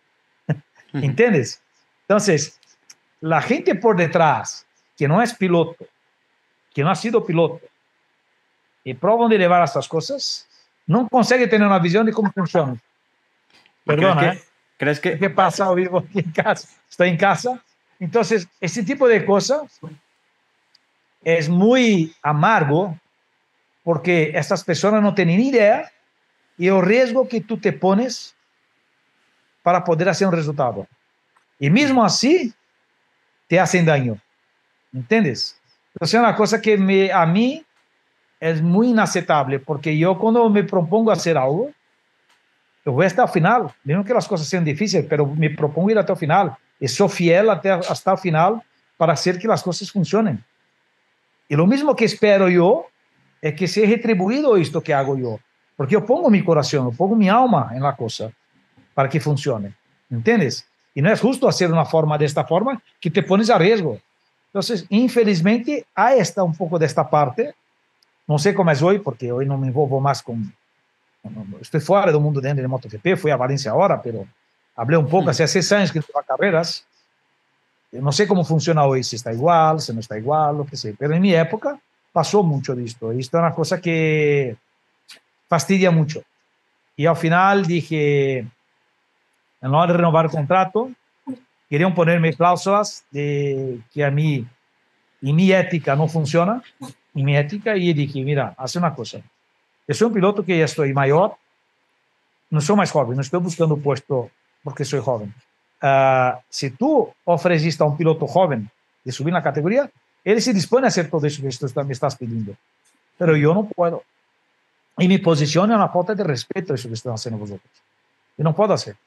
¿Entiendes? Entonces, la gente por detrás, que no es piloto, que no ha sido piloto, y prueban de llevar estas cosas, no consigue tener una visión de cómo funciona. Perdona, ¿Crees que ¿qué pasa? Vivo aquí en casa, estoy en casa. Entonces, este tipo de cosas es muy amargo porque estas personas no tienen idea y el riesgo que tú te pones para poder hacer un resultado. Y mismo así, te hacen daño. ¿Entiendes? Entonces, es una cosa que a mí es muy inaceptable, porque yo cuando me propongo hacer algo, yo voy hasta el final. Mismo que las cosas sean difíciles, pero me propongo ir hasta el final. Y soy fiel hasta el final para hacer que las cosas funcionen. Y lo mismo que espero yo es que sea retribuido esto que hago yo. Porque yo pongo mi corazón, yo pongo mi alma en la cosa para que funcione. ¿Entiendes? Y no es justo hacer de esta forma que te pones a riesgo. Entonces, infelizmente, hay un poco de esta parte. No sé cómo es hoy, porque hoy no me envolvo más con... Estoy fuera del mundo de MotoGP, fui a Valencia ahora, pero hablé un poco, hace 6 años que estoy a carreras. No sé cómo funciona hoy, si está igual, si no está igual, lo que sea. Pero en mi época pasó mucho de esto. Y esto es una cosa que fastidia mucho. Y al final dije, en lugar de renovar el contrato, querían ponerme cláusulas de que a mí y mi ética no funciona, y mi ética, y dije, mira, hace una cosa. Yo soy un piloto que ya estoy mayor, no soy más joven, no estoy buscando un puesto porque soy joven. Si tú ofreces a un piloto joven de subir la categoría, él se dispone a hacer todo eso que me estás pidiendo. Pero yo no puedo. Y mi posición es una falta de respeto a eso que están haciendo vosotros. Yo no puedo hacer.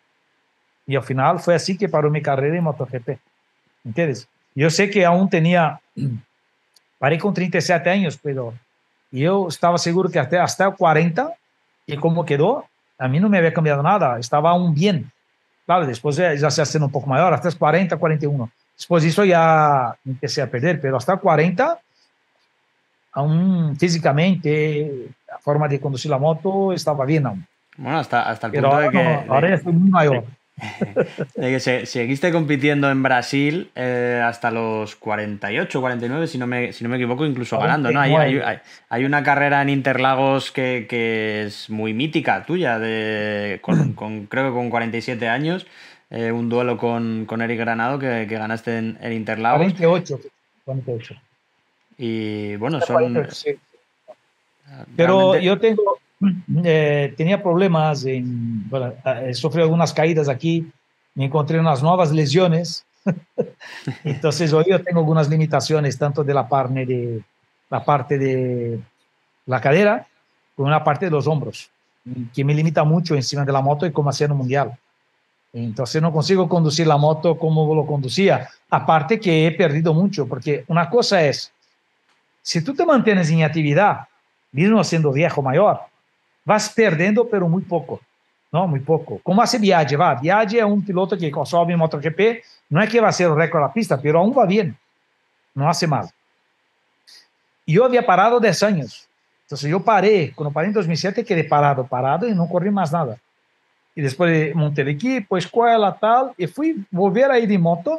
Y al final fue así que paró mi carrera en MotoGP. ¿Entiendes? Yo sé que aún tenía Parei com 37 anos, pero eu estava seguro que até 40, e como quedou, a mim não me havia cambiado nada, estava aún bem. Claro, depois já se sendo um pouco maior, até os 40, 41. Depois disso já comecei a perder, pero hasta 40, aún físicamente, a forma de conduzir a moto estava bem aún. Bueno, hasta el Pero punto ahora, de que, no, ahora ya estoy muy mayor. de que seguiste compitiendo en Brasil hasta los 48, 49, si no me equivoco, incluso ganando, ¿no? Hay una carrera en Interlagos que es muy mítica tuya, creo que con 47 años, un duelo con Eric Granado que ganaste en Interlagos. 48. Y bueno, 48, sí. Pero yo tenía problemas, bueno, sufrí algunas caídas aquí, me encontré unas nuevas lesiones, entonces hoy yo tengo algunas limitaciones, tanto de la parte de la cadera como la parte de los hombros, que me limita mucho encima de la moto y como hacía en el mundial. Entonces no consigo conducir la moto como lo conducía, aparte que he perdido mucho, porque una cosa es, si tú te mantienes en actividad, mesmo siendo viejo mayor, vas perdendo, pero muy poco, ¿no? Muy poco. Como hace Biaggi, va. Biaggi es un piloto que sobe en MotoGP, no es que va a ser el récord de la pista, pero aún va bien, no hace mal. Y yo había parado 10 años, entonces yo paré, cuando paré en 2007 quedé parado y no corrí más nada. Y después monté el equipo, escuela, tal, y fui volver a ir de moto.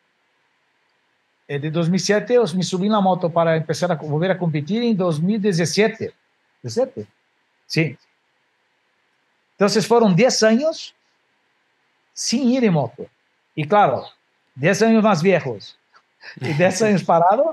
De 2007 eu me subi na moto para empezar a volver a competir em 2017. 17? Sim. Então, foram 10 anos sem ir em moto. E, claro, 10 anos mais viejos e 10 anos parado.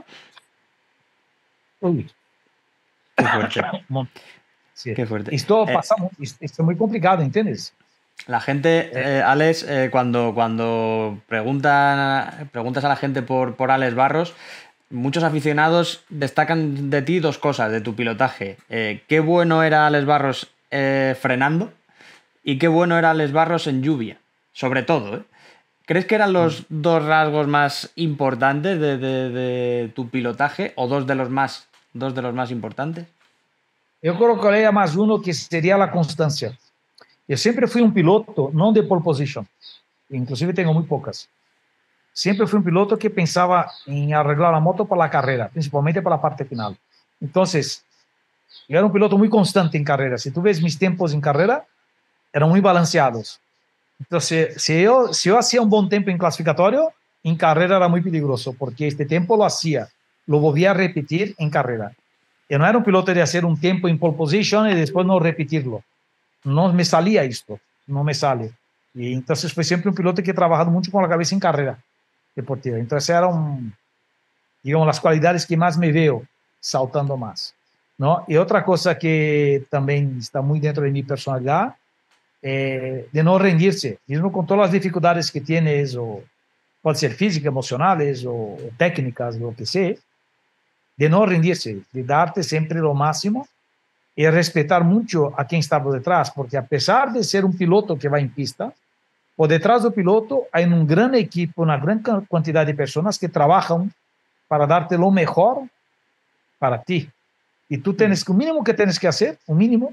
Uy. Qué fuerte. Sí. Qué fuerte. Esto pasa, esto es muy complicado, ¿entiendes? La gente, Alex, cuando preguntas a la gente por Alex Barros, muchos aficionados destacan de ti dos cosas, de tu pilotaje. Qué bueno era Alex Barros frenando y qué bueno era Alex Barros en lluvia, sobre todo. ¿Crees que eran los dos rasgos más importantes de tu pilotaje o dos de los más importantes? Eu colocaria mais uno que seria a constância. Eu sempre fui um piloto, não de pole position, inclusive tenho muito poucas. Sempre fui um piloto que pensava em arreglar a moto para a carreira, principalmente para a parte final. Então, eu era um piloto muito constante em carreira. Se tu vês meus tempos em carreira, eram muito balanceados. Então, se eu fazia um bom tempo em classificatório, em carreira era muito peligroso, porque este tempo lo volvia a repetir em carreira. Eu não era um piloto de fazer um tempo em pole position e depois não repetirlo. No me salía esto, no me sale. Y entonces fue siempre un piloto que he trabajado mucho con la cabeza en carrera deportiva. Entonces eran, digamos, las cualidades que más me veo saltando más, ¿no? Y otra cosa que también está muy dentro de mi personalidad, de no rendirse, mismo con todas las dificultades que tienes, o puede ser físicas, emocionales o técnicas, lo que sea, de no rendirse, de darte siempre lo máximo y respetar mucho a quien está por detrás, porque a pesar de ser un piloto que va en pista, por detrás del piloto hay un gran equipo, una gran cantidad de personas que trabajan para darte lo mejor para ti. Y tú tienes que, un mínimo que tienes que hacer, un mínimo,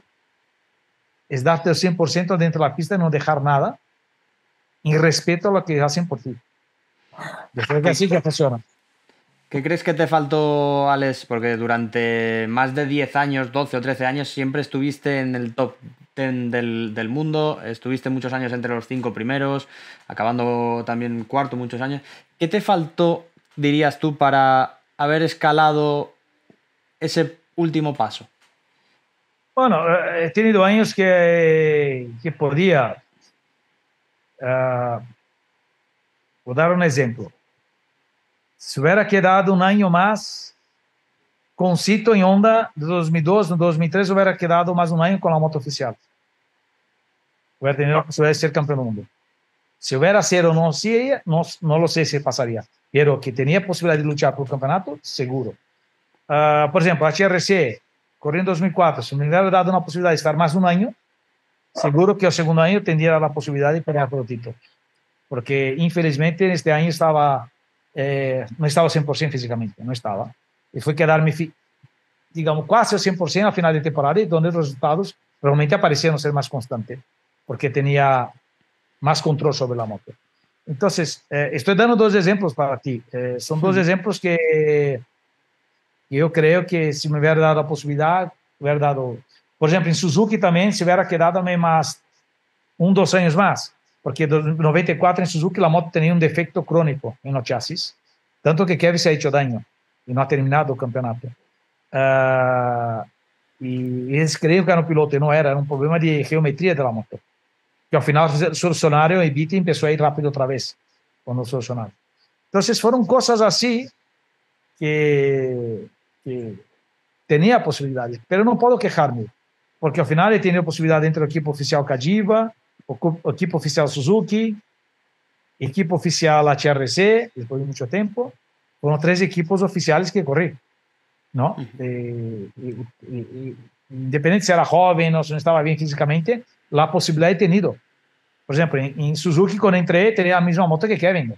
es darte el 100% dentro de la pista y no dejar nada, y respeto a lo que hacen por ti. Yo creo que así que funciona. ¿Qué crees que te faltó, Alex? Porque durante más de 10 años, 12 o 13 años, siempre estuviste en el top 10 del mundo, estuviste muchos años entre los 5 primeros, acabando también cuarto muchos años. ¿Qué te faltó, dirías tú, para haber escalado ese último paso? Bueno, he tenido años que podía. Voy a dar un ejemplo. Si hubiera quedado un año más con Cito en Honda de 2002, en 2003 hubiera quedado más un año con la moto oficial. Hubiera tenido la posibilidad de ser campeón del mundo. Si hubiera sido o no lo sé si pasaría. Pero que tenía posibilidad de luchar por el campeonato, seguro. Por ejemplo, HRC, corrí en 2004. Si me hubiera dado una posibilidad de estar más un año, seguro que el segundo año tendría la posibilidad de pelear por el título. Porque, infelizmente, este año no estaba 100% físicamente, no estaba. y fue quedarme, digamos, casi al 100% al final de temporada, y donde los resultados realmente aparecieron ser más constantes, porque tenía más control sobre la moto. Entonces, estoy dando dos ejemplos para ti. Son dos ejemplos que yo creo que si me hubiera dado la posibilidad, hubiera dado, por ejemplo, en Suzuki también, se hubiera quedado más 2 años más, porque en 94 en Suzuki la moto tenía un defecto crónico en los chasis, tanto que Kevin se ha hecho daño y no ha terminado el campeonato. Y ellos creían que era un piloto y no era un problema de geometría de la moto, que al final solucionaron y Viti empezó a ir rápido otra vez cuando solucionaron. Entonces fueron cosas así que tenía posibilidades, pero no puedo quejarme, porque al final he tenido posibilidad dentro del equipo oficial Cagiva, equipo oficial Suzuki, equipo oficial HRC, después de mucho tiempo. Fueron 3 equipos oficiales que corrí, ¿no? Independiente si era joven o si no estaba bien físicamente, la posibilidad he tenido. Por ejemplo, en Suzuki, cuando entré, tenía la misma moto que Kevin.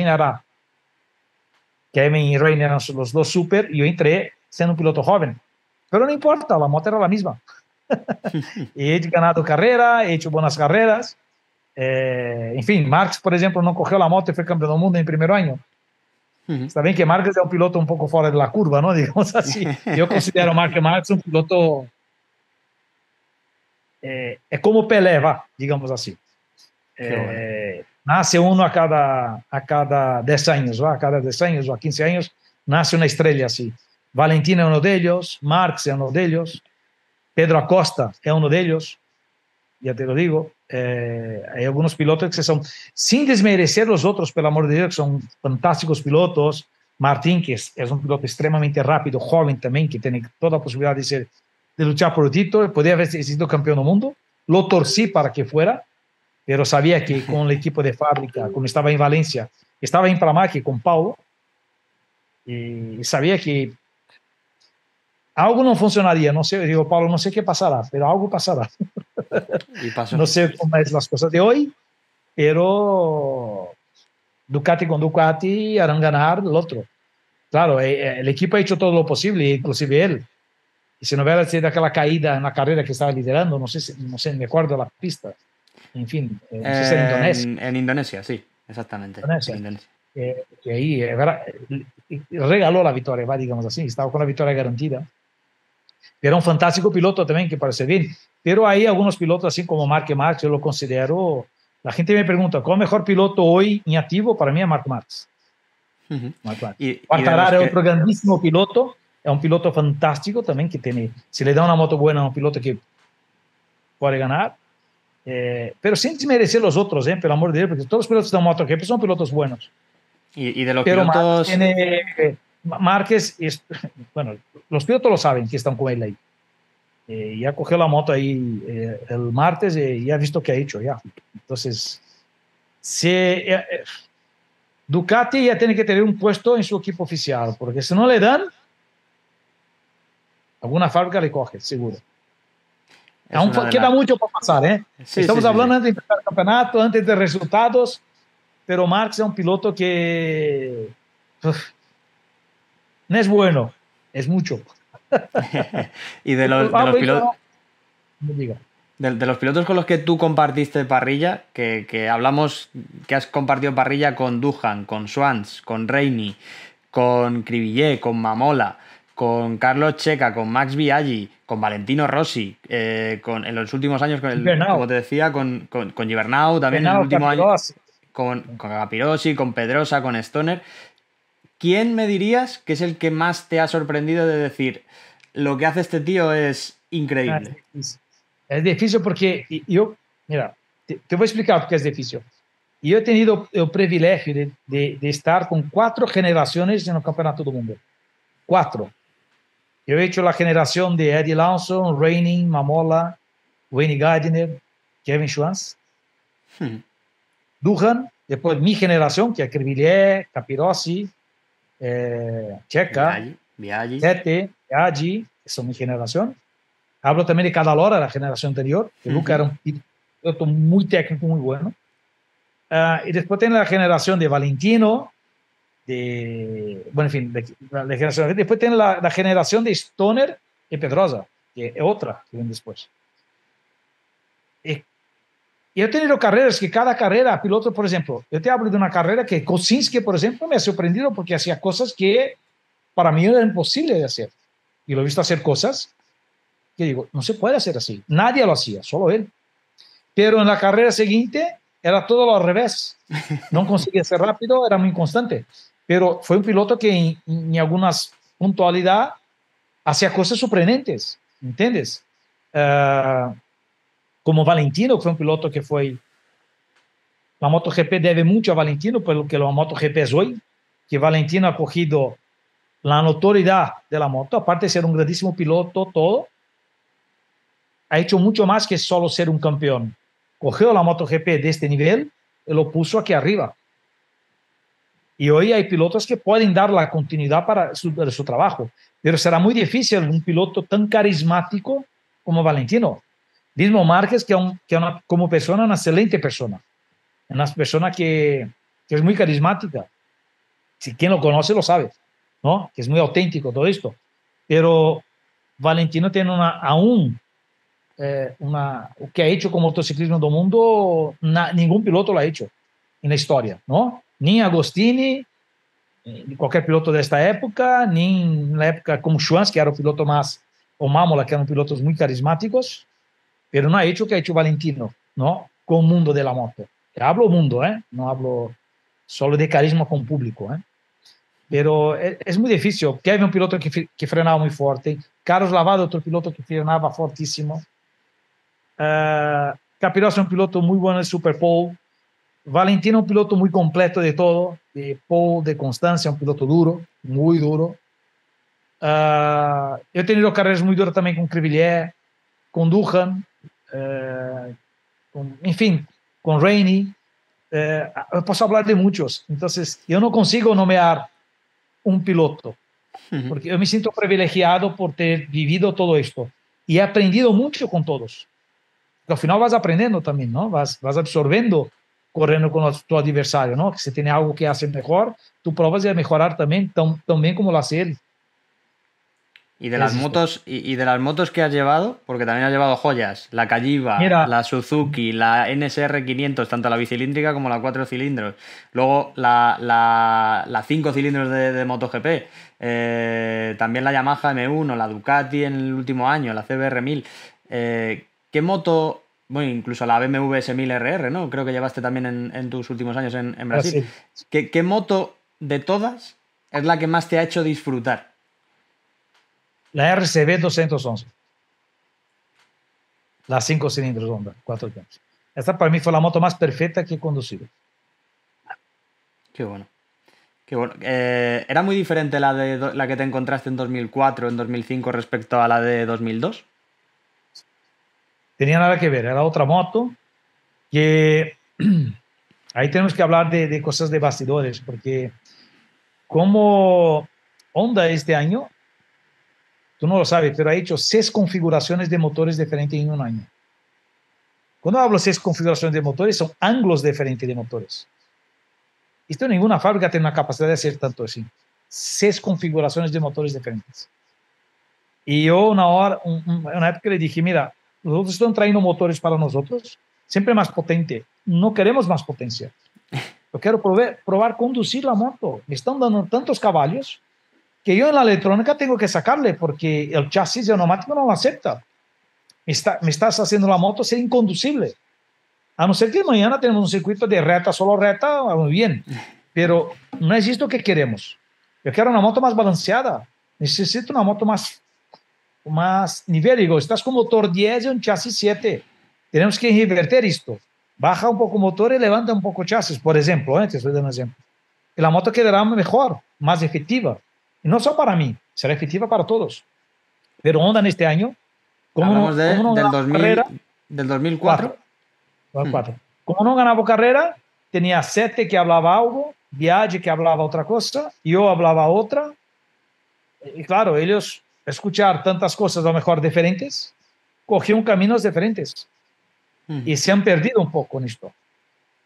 Kevin y Rain eran los 2 super, y yo entré siendo un piloto joven. Pero no importa, la moto era la misma. He ganado carrera, he hecho buenas carreras. En fin, Marx, por ejemplo, no cogió la moto y fue campeón del mundo en el primer año. Está bien que Marx es un piloto un poco fuera de la curva, ¿no? Digamos así. Yo considero a Marx un piloto... es como Pelé, digamos así. Nace uno a cada 10 años, a cada 10 años o a 15 años, nace una estrella así. Valentín es uno de ellos, Marx es uno de ellos, Pedro Acosta es uno de ellos, ya te lo digo. Hay algunos pilotos que son, sin desmerecer los otros, por el amor de Dios, que son fantásticos pilotos. Martín, que es un piloto extremadamente rápido, joven también, que tiene toda la posibilidad de luchar por el título, podría haber sido campeón del mundo. Lo torcí para que fuera, pero sabía que con el equipo de fábrica, cuando estaba en Valencia, estaba en Pramac con Paulo, y sabía que algo no funcionaría. No sé, digo, Paulo, no sé qué pasará, pero algo pasará. Y pasó. No sé cómo es las cosas de hoy, pero Ducati con Ducati harán ganar el otro. Claro, el equipo ha hecho todo lo posible, inclusive él. Y si no hubiera sido aquella caída en la carrera que estaba liderando, no sé, me acuerdo de la pista. En fin, no sé si era Indonesia. En Indonesia, sí, exactamente. Indonesia. En Indonesia. Que ahí regaló la victoria, digamos así, estaba con la victoria garantida. Era un fantástico piloto también, que parece bien. Pero hay algunos pilotos, así como Marc Marx, yo lo considero... La gente me pregunta, ¿cuál es el mejor piloto hoy en activo? Para mí es Marc Marx. Marc Marx. Quartararo es otro grandísimo piloto, es un piloto fantástico también, que tiene, si le da una moto buena, es un piloto que puede ganar. Pero sin desmerecer los otros, por el amor de Dios, porque todos los pilotos de MotoGP son pilotos buenos. Y de los pero pilotos... Márquez, bueno, los pilotos lo saben que están con él ahí. Ya cogió la moto ahí el martes y ya ha visto qué ha hecho ya. Entonces, Ducati ya tiene que tener un puesto en su equipo oficial, porque si no le dan, alguna fábrica le coge, seguro. Aún queda mucho por pasar, ¿eh? Sí, Estamos hablando sí. antes de empezar el campeonato, antes de resultados, pero Marx es un piloto que no es bueno, es mucho. Y de los pilotos... De los pilotos con los que tú compartiste parrilla, que hablamos, que has compartido parrilla con Duhan, con Swans, con Reini, con Cribillet, con Mamola, con Carlos Checa, con Max Biaggi, con Valentino Rossi, en los últimos años, como te decía, con Gibernau, también en el último año, con Capirossi, con Pedrosa, con Stoner. ¿Quién me dirías que es el que más te ha sorprendido de decir, lo que hace este tío es increíble? Es difícil porque yo, mira, te voy a explicar por qué es difícil. Yo he tenido el privilegio de estar con 4 generaciones en el Campeonato del Mundo. 4. Yo he hecho la generación de Eddie Lawson, Rainey, Mamola, Wayne Gardner, Kevin Schwantz, Duhan, después mi generación, que es Cribillet, Capirossi, Checa, Tete, Biaggi, que son mi generación. Hablo también de Cadalora, la generación anterior, que Luca era un piloto muy técnico, muy bueno. Y después tiene la generación de Valentino, bueno, en fin, la generación. Después tiene la generación de Stoner y Pedrosa, que es otra que viene después. Y yo he tenido carreras que cada carrera, piloto, por ejemplo, yo te hablo de una carrera que Kosinski, por ejemplo, me ha sorprendido porque hacía cosas que para mí era imposible de hacer. Y lo he visto hacer cosas que digo, no se puede hacer así. Nadie lo hacía, solo él. Pero en la carrera siguiente era todo al revés. No conseguía ser rápido, era muy constante. Pero fue un piloto que en algunas puntualidades hacía cosas sorprendentes, ¿entiendes? Como Valentino, que fue un piloto que fue... La MotoGP debe mucho a Valentino, por lo que la MotoGP es hoy, que Valentino ha cogido la notoriedad de la moto, aparte de ser un grandísimo piloto, todo, ha hecho mucho más que solo ser un campeón. Cogió la MotoGP de este nivel y lo puso aquí arriba. Y hoy hay pilotos que pueden dar la continuidad para su trabajo, pero será muy difícil un piloto tan carismático como Valentino. Mismo Márquez, que como persona, una excelente persona. Una persona que es muy carismática. Si quien lo conoce lo sabe, ¿no? Que es muy auténtico todo esto. Pero Valentino tiene aún o que ha hecho con motociclismo del mundo, ningún piloto lo ha hecho en la historia, ¿no? Ni Agostini, ni cualquier piloto de esta época, ni en la época como Schwanz, que era un piloto más, o Mamola, que eran pilotos muy carismáticos, pero no ha hecho lo que ha hecho Valentino, ¿no? Con el mundo de la moto. Hablo mundo, no hablo solo de carisma con público, pero es muy difícil. Kevin, un piloto que frenaba muy fuerte. Carlos Lavado, otro piloto que frenaba fortísimo. Capirossi, un piloto muy bueno en el Super Pole. Valentino, un piloto muy completo de todo, de pole, de constancia, un piloto duro, muy duro. Yo he tenido carreras muy duras también con Cribillier, con Duhan, en fin, con Rainey. Posso hablar de muchos. Entonces, yo no consigo nomear un piloto, porque yo me siento privilegiado por ter vivido todo esto y he aprendido mucho con todos. Al final vas aprendiendo también, ¿no? Vas absorbiendo corriendo con tu adversario, ¿no? Que si tiene algo que hacer mejor, tú pruebas de mejorar también, tan bien como lo hace él. Y de las motos, y de las motos que has llevado, porque también has llevado joyas, la Cayiva, Mira, la Suzuki, la NSR 500, tanto la bicilíndrica como la 4 cilindros, luego la 5 cilindros de MotoGP, también la Yamaha M1, la Ducati en el último año, la CBR 1000. ¿Qué moto, bueno, incluso la BMW S1000 RR, ¿no? Creo que llevaste también en tus últimos años en Brasil. ¿Qué moto de todas es la que más te ha hecho disfrutar? La RCB 211. La 5 cilindros Honda, 4 tiempos. Esta para mí fue la moto más perfecta que he conducido. Qué bueno. Qué bueno. ¿Era muy diferente la que te encontraste en 2004, en 2005 respecto a la de 2002? Tenía nada que ver, era otra moto que ahí tenemos que hablar de cosas de bastidores, porque como Honda este año, tú no lo sabes, pero ha hecho 6 configuraciones de motores diferentes en un año. Cuando hablo 6 configuraciones de motores, son ángulos diferentes de motores. Esto ninguna fábrica tiene la capacidad de hacer tanto así. 6 configuraciones de motores diferentes. Y yo una época le dije, mira, nosotros están trayendo motores para nosotros, siempre más potente. No queremos más potencia. Yo quiero probar conducir la moto. Me están dando tantos caballos que yo en la electrónica tengo que sacarle porque el chasis de neumático no lo acepta. Me estás haciendo la moto ser inconducible. A no ser que mañana tenemos un circuito de recta, solo recta, muy bien. Pero no es esto que queremos. Yo quiero una moto más balanceada. Necesito una moto más nivel. Digo, estás con motor 10 y un chasis 7. Tenemos que revertir esto. Baja un poco el motor y levanta un poco el chasis, por ejemplo. Te estoy dando un ejemplo. Y la moto quedará mejor, más efectiva. Y no solo para mí, será efectiva para todos. Pero Honda en este año, Hablamos del 2004. 4. Como no ganaba carrera, tenía 7 que hablaba algo, Biaggi que hablaba otra cosa, yo hablaba otra. Y claro, ellos escuchar tantas cosas a lo mejor diferentes, cogieron caminos diferentes. Y se han perdido un poco en esto.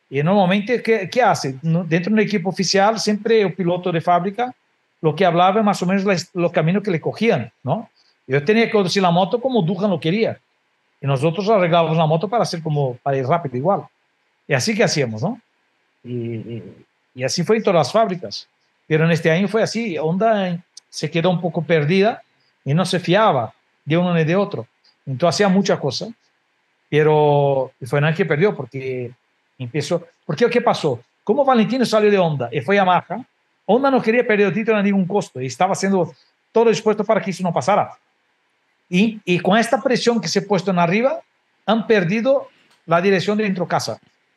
Y normalmente, ¿qué hace? Dentro de un equipo oficial, siempre el piloto de fábrica, lo que hablaba más o menos los caminos que le cogían, ¿no? Yo tenía que conducir la moto como Duhan lo quería. Y nosotros arreglábamos la moto para hacer para ir rápido igual. Y así que hacíamos, ¿no? Y así fue en todas las fábricas. Pero en este año fue así. Honda se quedó un poco perdida y no se fiaba de uno ni de otro. Entonces hacía muchas cosas, pero fue el que perdió porque empezó. Porque ¿qué pasó? Como Valentino salió de Honda y fue a Yamaha, Honda no quería perder el título a ningún costo y estaba haciendo todo dispuesto para que eso no pasara. Y con esta presión que se ha puesto en arriba, han perdido la dirección de dentro de casa.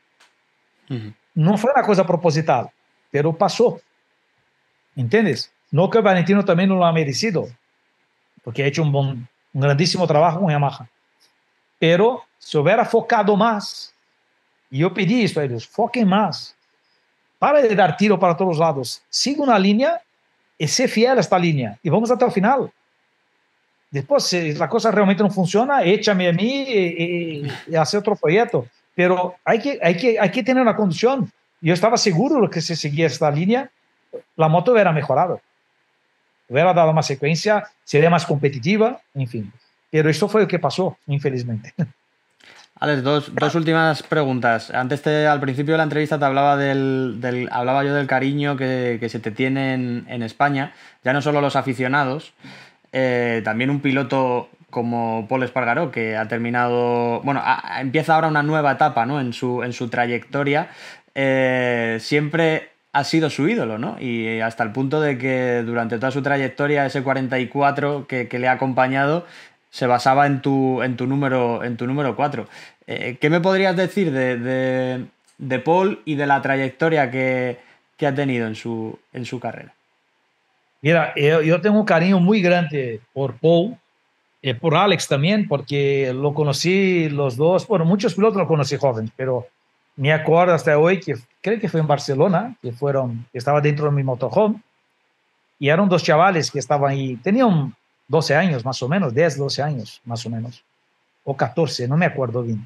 No fue una cosa proposital, pero pasó. ¿Entiendes? No que Valentino también no lo ha merecido, porque ha hecho un grandísimo trabajo con Yamaha. Pero se hubiera focado más, y yo pedí esto a ellos, foquen más. Para de dar tiro para todos lados. Siga una línea y sé fiel a esta línea. Y vamos hasta el final. Después, si la cosa realmente no funciona, échame a mí y hacer otro proyecto. Pero hay que tener una condición. Yo estaba seguro de que si seguía esta línea, la moto hubiera mejorado. Hubiera dado más secuencia, sería más competitiva, en fin. Pero esto fue lo que pasó, infelizmente. Alex, dos últimas preguntas. Antes, al principio de la entrevista, te hablaba hablaba yo del cariño que se te tiene en España. Ya no solo los aficionados, también un piloto como Pol Espargaró, que ha terminado, bueno, empieza ahora una nueva etapa, ¿no? en su trayectoria. Siempre ha sido su ídolo, ¿no? Y hasta el punto de que durante toda su trayectoria, ese 44 que le ha acompañado, se basaba en tu número 4. ¿Qué me podrías decir de Pol y de la trayectoria que ha tenido en su carrera? Mira, yo tengo un cariño muy grande por Paul, por Alex también, porque lo conocí los dos, bueno, muchos pilotos lo conocí joven, pero me acuerdo hasta hoy que creo que fue en Barcelona, que estaba dentro de mi motorhome, y eran dos chavales que estaban ahí, tenían 12 años más o menos, 10, 12 años más o menos, o 14, no me acuerdo bien.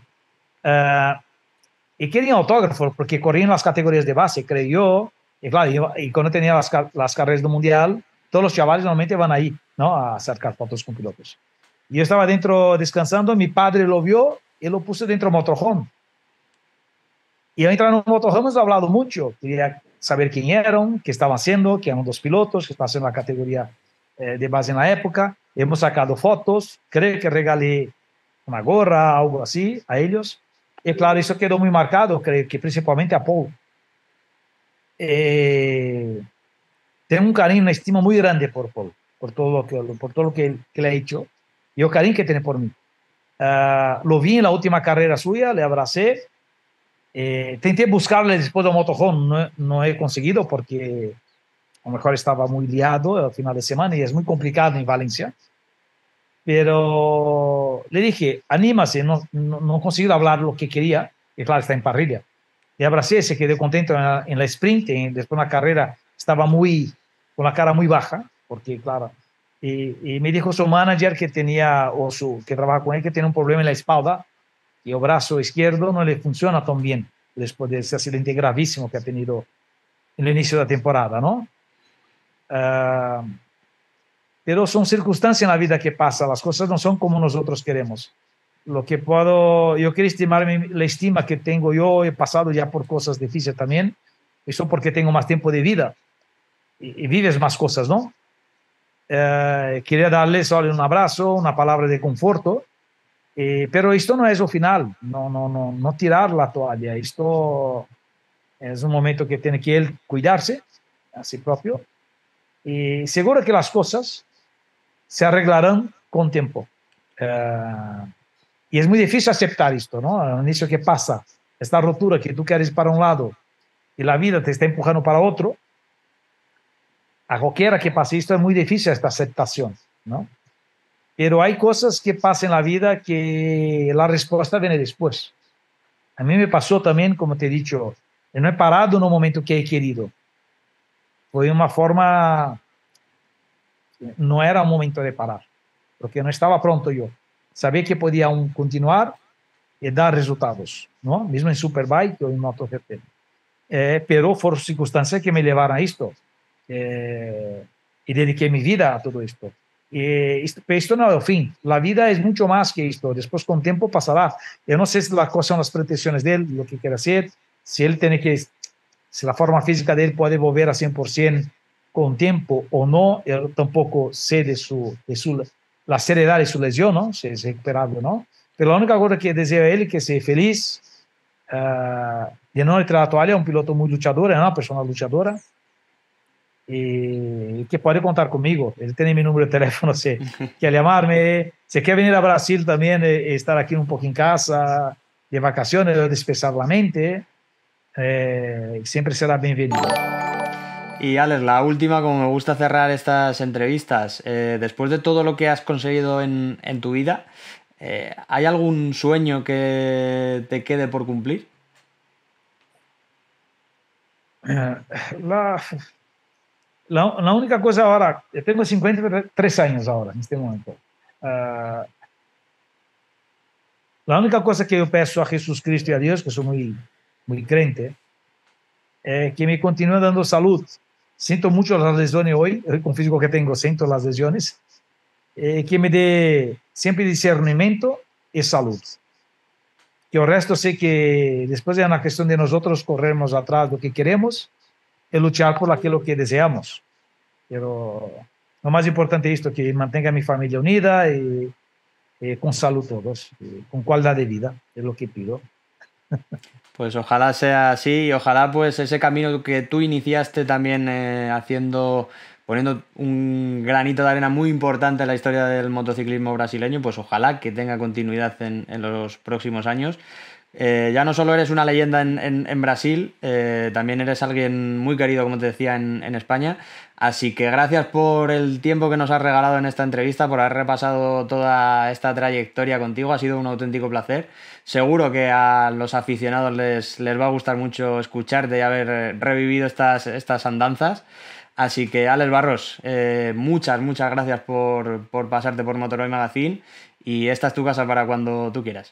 Y querían autógrafos porque corrían las categorías de base, creo yo, y claro, y cuando tenía las carreras del mundial, todos los chavales normalmente van ahí, ¿no? A sacar fotos con pilotos. Y yo estaba dentro descansando, mi padre lo vio y lo puse dentro del motorhome. Y al entrar en un motorhome hemos hablado mucho, quería saber quién eran, qué estaban haciendo, que eran dos pilotos, que estaban haciendo la categoría de base en la época. Hemos sacado fotos, creo que regalé una gorra, algo así, a ellos. Y claro, eso quedó muy marcado, creo que principalmente a Paul. Tengo un cariño, una estima muy grande por Paul, por todo lo que le ha hecho y el cariño que tiene por mí. Lo vi en la última carrera suya, le abracé. Intenté buscarle después del motorhome, no he conseguido porque a lo mejor estaba muy liado al final de semana y es muy complicado en Valencia. Pero le dije, anímase, no he conseguido hablar lo que quería, y claro, está en parrilla. Le abracé, se quedó contento en la sprint, después de una carrera estaba con la cara muy baja, porque claro, y me dijo su manager que que trabaja con él, que tiene un problema en la espalda, y el brazo izquierdo no le funciona tan bien, después de ese accidente gravísimo que ha tenido en el inicio de la temporada, ¿no? Pero son circunstancias en la vida que pasan, las cosas no son como nosotros queremos. Yo quiero estimar la estima que tengo yo, he pasado ya por cosas difíciles también, eso porque tengo más tiempo de vida y vives más cosas, ¿no? Quería darle solo un abrazo, una palabra de conforto, pero esto no es el final, no tirar la toalla, esto es un momento que tiene que él cuidarse a sí propio y seguro que las cosas se arreglarán con tiempo. Y es muy difícil aceptar esto, ¿no? Al inicio que pasa, esta rotura que tú quieres para un lado y la vida te está empujando para otro, a cualquiera que pase esto es muy difícil esta aceptación, ¿no? Pero hay cosas que pasan en la vida que la respuesta viene después. A mí me pasó también, como te he dicho, no he parado en un momento que he querido. Fue una forma, no era un momento de parar, porque no estaba pronto yo. Sabía que podía aún continuar, dar resultados, ¿no? Mismo en Superbike o en MotoGP. Pero fueron circunstancias que me llevaron a esto. Y dediqué mi vida a todo esto. Esto no es el fin. La vida es mucho más que esto. Después, con tiempo, pasará. Yo no sé si las cosas son las pretensiones de él, lo que quiere hacer, si él tiene que, si la forma física de él puede volver a 100% con tiempo o no. Yo tampoco sé la seriedad de su lesión, ¿no? Si es recuperable o no. Pero la única cosa que deseo a él es que sea feliz. De no entrar a la toalla, es un piloto muy luchador, es una persona luchadora. Y que puede contar conmigo. Él tiene mi número de teléfono, si quiere llamarme, si quiere venir a Brasil también, estar aquí un poco en casa, de vacaciones, despejar la mente, siempre será bienvenido. Y Alex, la última, como me gusta cerrar estas entrevistas, después de todo lo que has conseguido en tu vida, ¿hay algún sueño que te quede por cumplir? La única cosa ahora, yo tengo 53 años ahora, en este momento. La única cosa que yo peço a Jesús Cristo y a Dios, que soy muy crente, es que me continúe dando salud. Siento mucho las lesiones hoy, con el físico que tengo, siento las lesiones. Que me dé siempre discernimiento y salud. Que el resto sé que después es una cuestión de nosotros corrernos atrás de lo que queremos y luchar por aquello que deseamos. Pero lo más importante es esto, que mantenga a mi familia unida y con salud todos, con calidad de vida, es lo que pido. Pues ojalá sea así y ojalá pues ese camino que tú iniciaste también poniendo un granito de arena muy importante en la historia del motociclismo brasileño, pues ojalá que tenga continuidad en los próximos años. Ya no solo eres una leyenda en Brasil, también eres alguien muy querido, como te decía, en España. Así que gracias por el tiempo que nos has regalado en esta entrevista, por haber repasado toda esta trayectoria contigo. Ha sido un auténtico placer. Seguro que a los aficionados les va a gustar mucho escucharte y haber revivido estas andanzas. Así que, Alex Barros, muchas gracias por pasarte por Motorway Magazine y esta es tu casa para cuando tú quieras.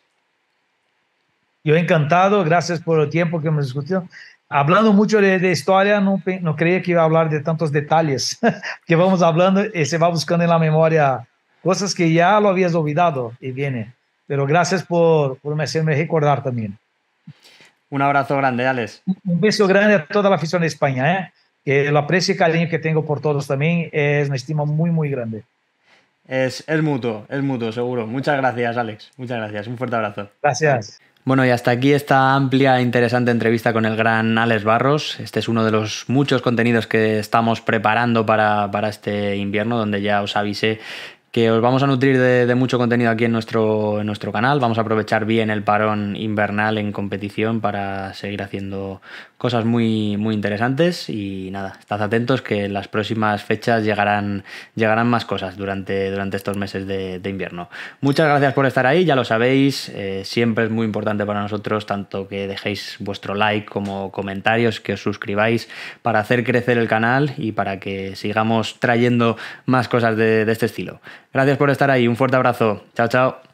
Yo encantado, gracias por el tiempo que hemos discutido. Hablando mucho de historia, no creía que iba a hablar de tantos detalles que vamos hablando y se va buscando en la memoria cosas que ya lo habías olvidado y viene. Pero gracias por me hacerme recordar también. Un abrazo grande, Alex. Un beso grande a toda la afición de España, que el aprecio y cariño que tengo por todos también es una estima muy grande. Es mutuo, seguro. Muchas gracias, Alex. Muchas gracias. Un fuerte abrazo. Gracias. Bueno, y hasta aquí esta amplia e interesante entrevista con el gran Alex Barros. Este es uno de los muchos contenidos que estamos preparando para este invierno, donde ya os avisé que os vamos a nutrir de mucho contenido aquí en nuestro canal. Vamos a aprovechar bien el parón invernal en competición para seguir haciendo cosas muy interesantes. Y nada, estad atentos que en las próximas fechas llegarán más cosas durante estos meses de invierno. Muchas gracias por estar ahí, ya lo sabéis. Siempre es muy importante para nosotros tanto que dejéis vuestro like como comentarios, que os suscribáis para hacer crecer el canal y para que sigamos trayendo más cosas de este estilo. Gracias por estar ahí, un fuerte abrazo. Chao.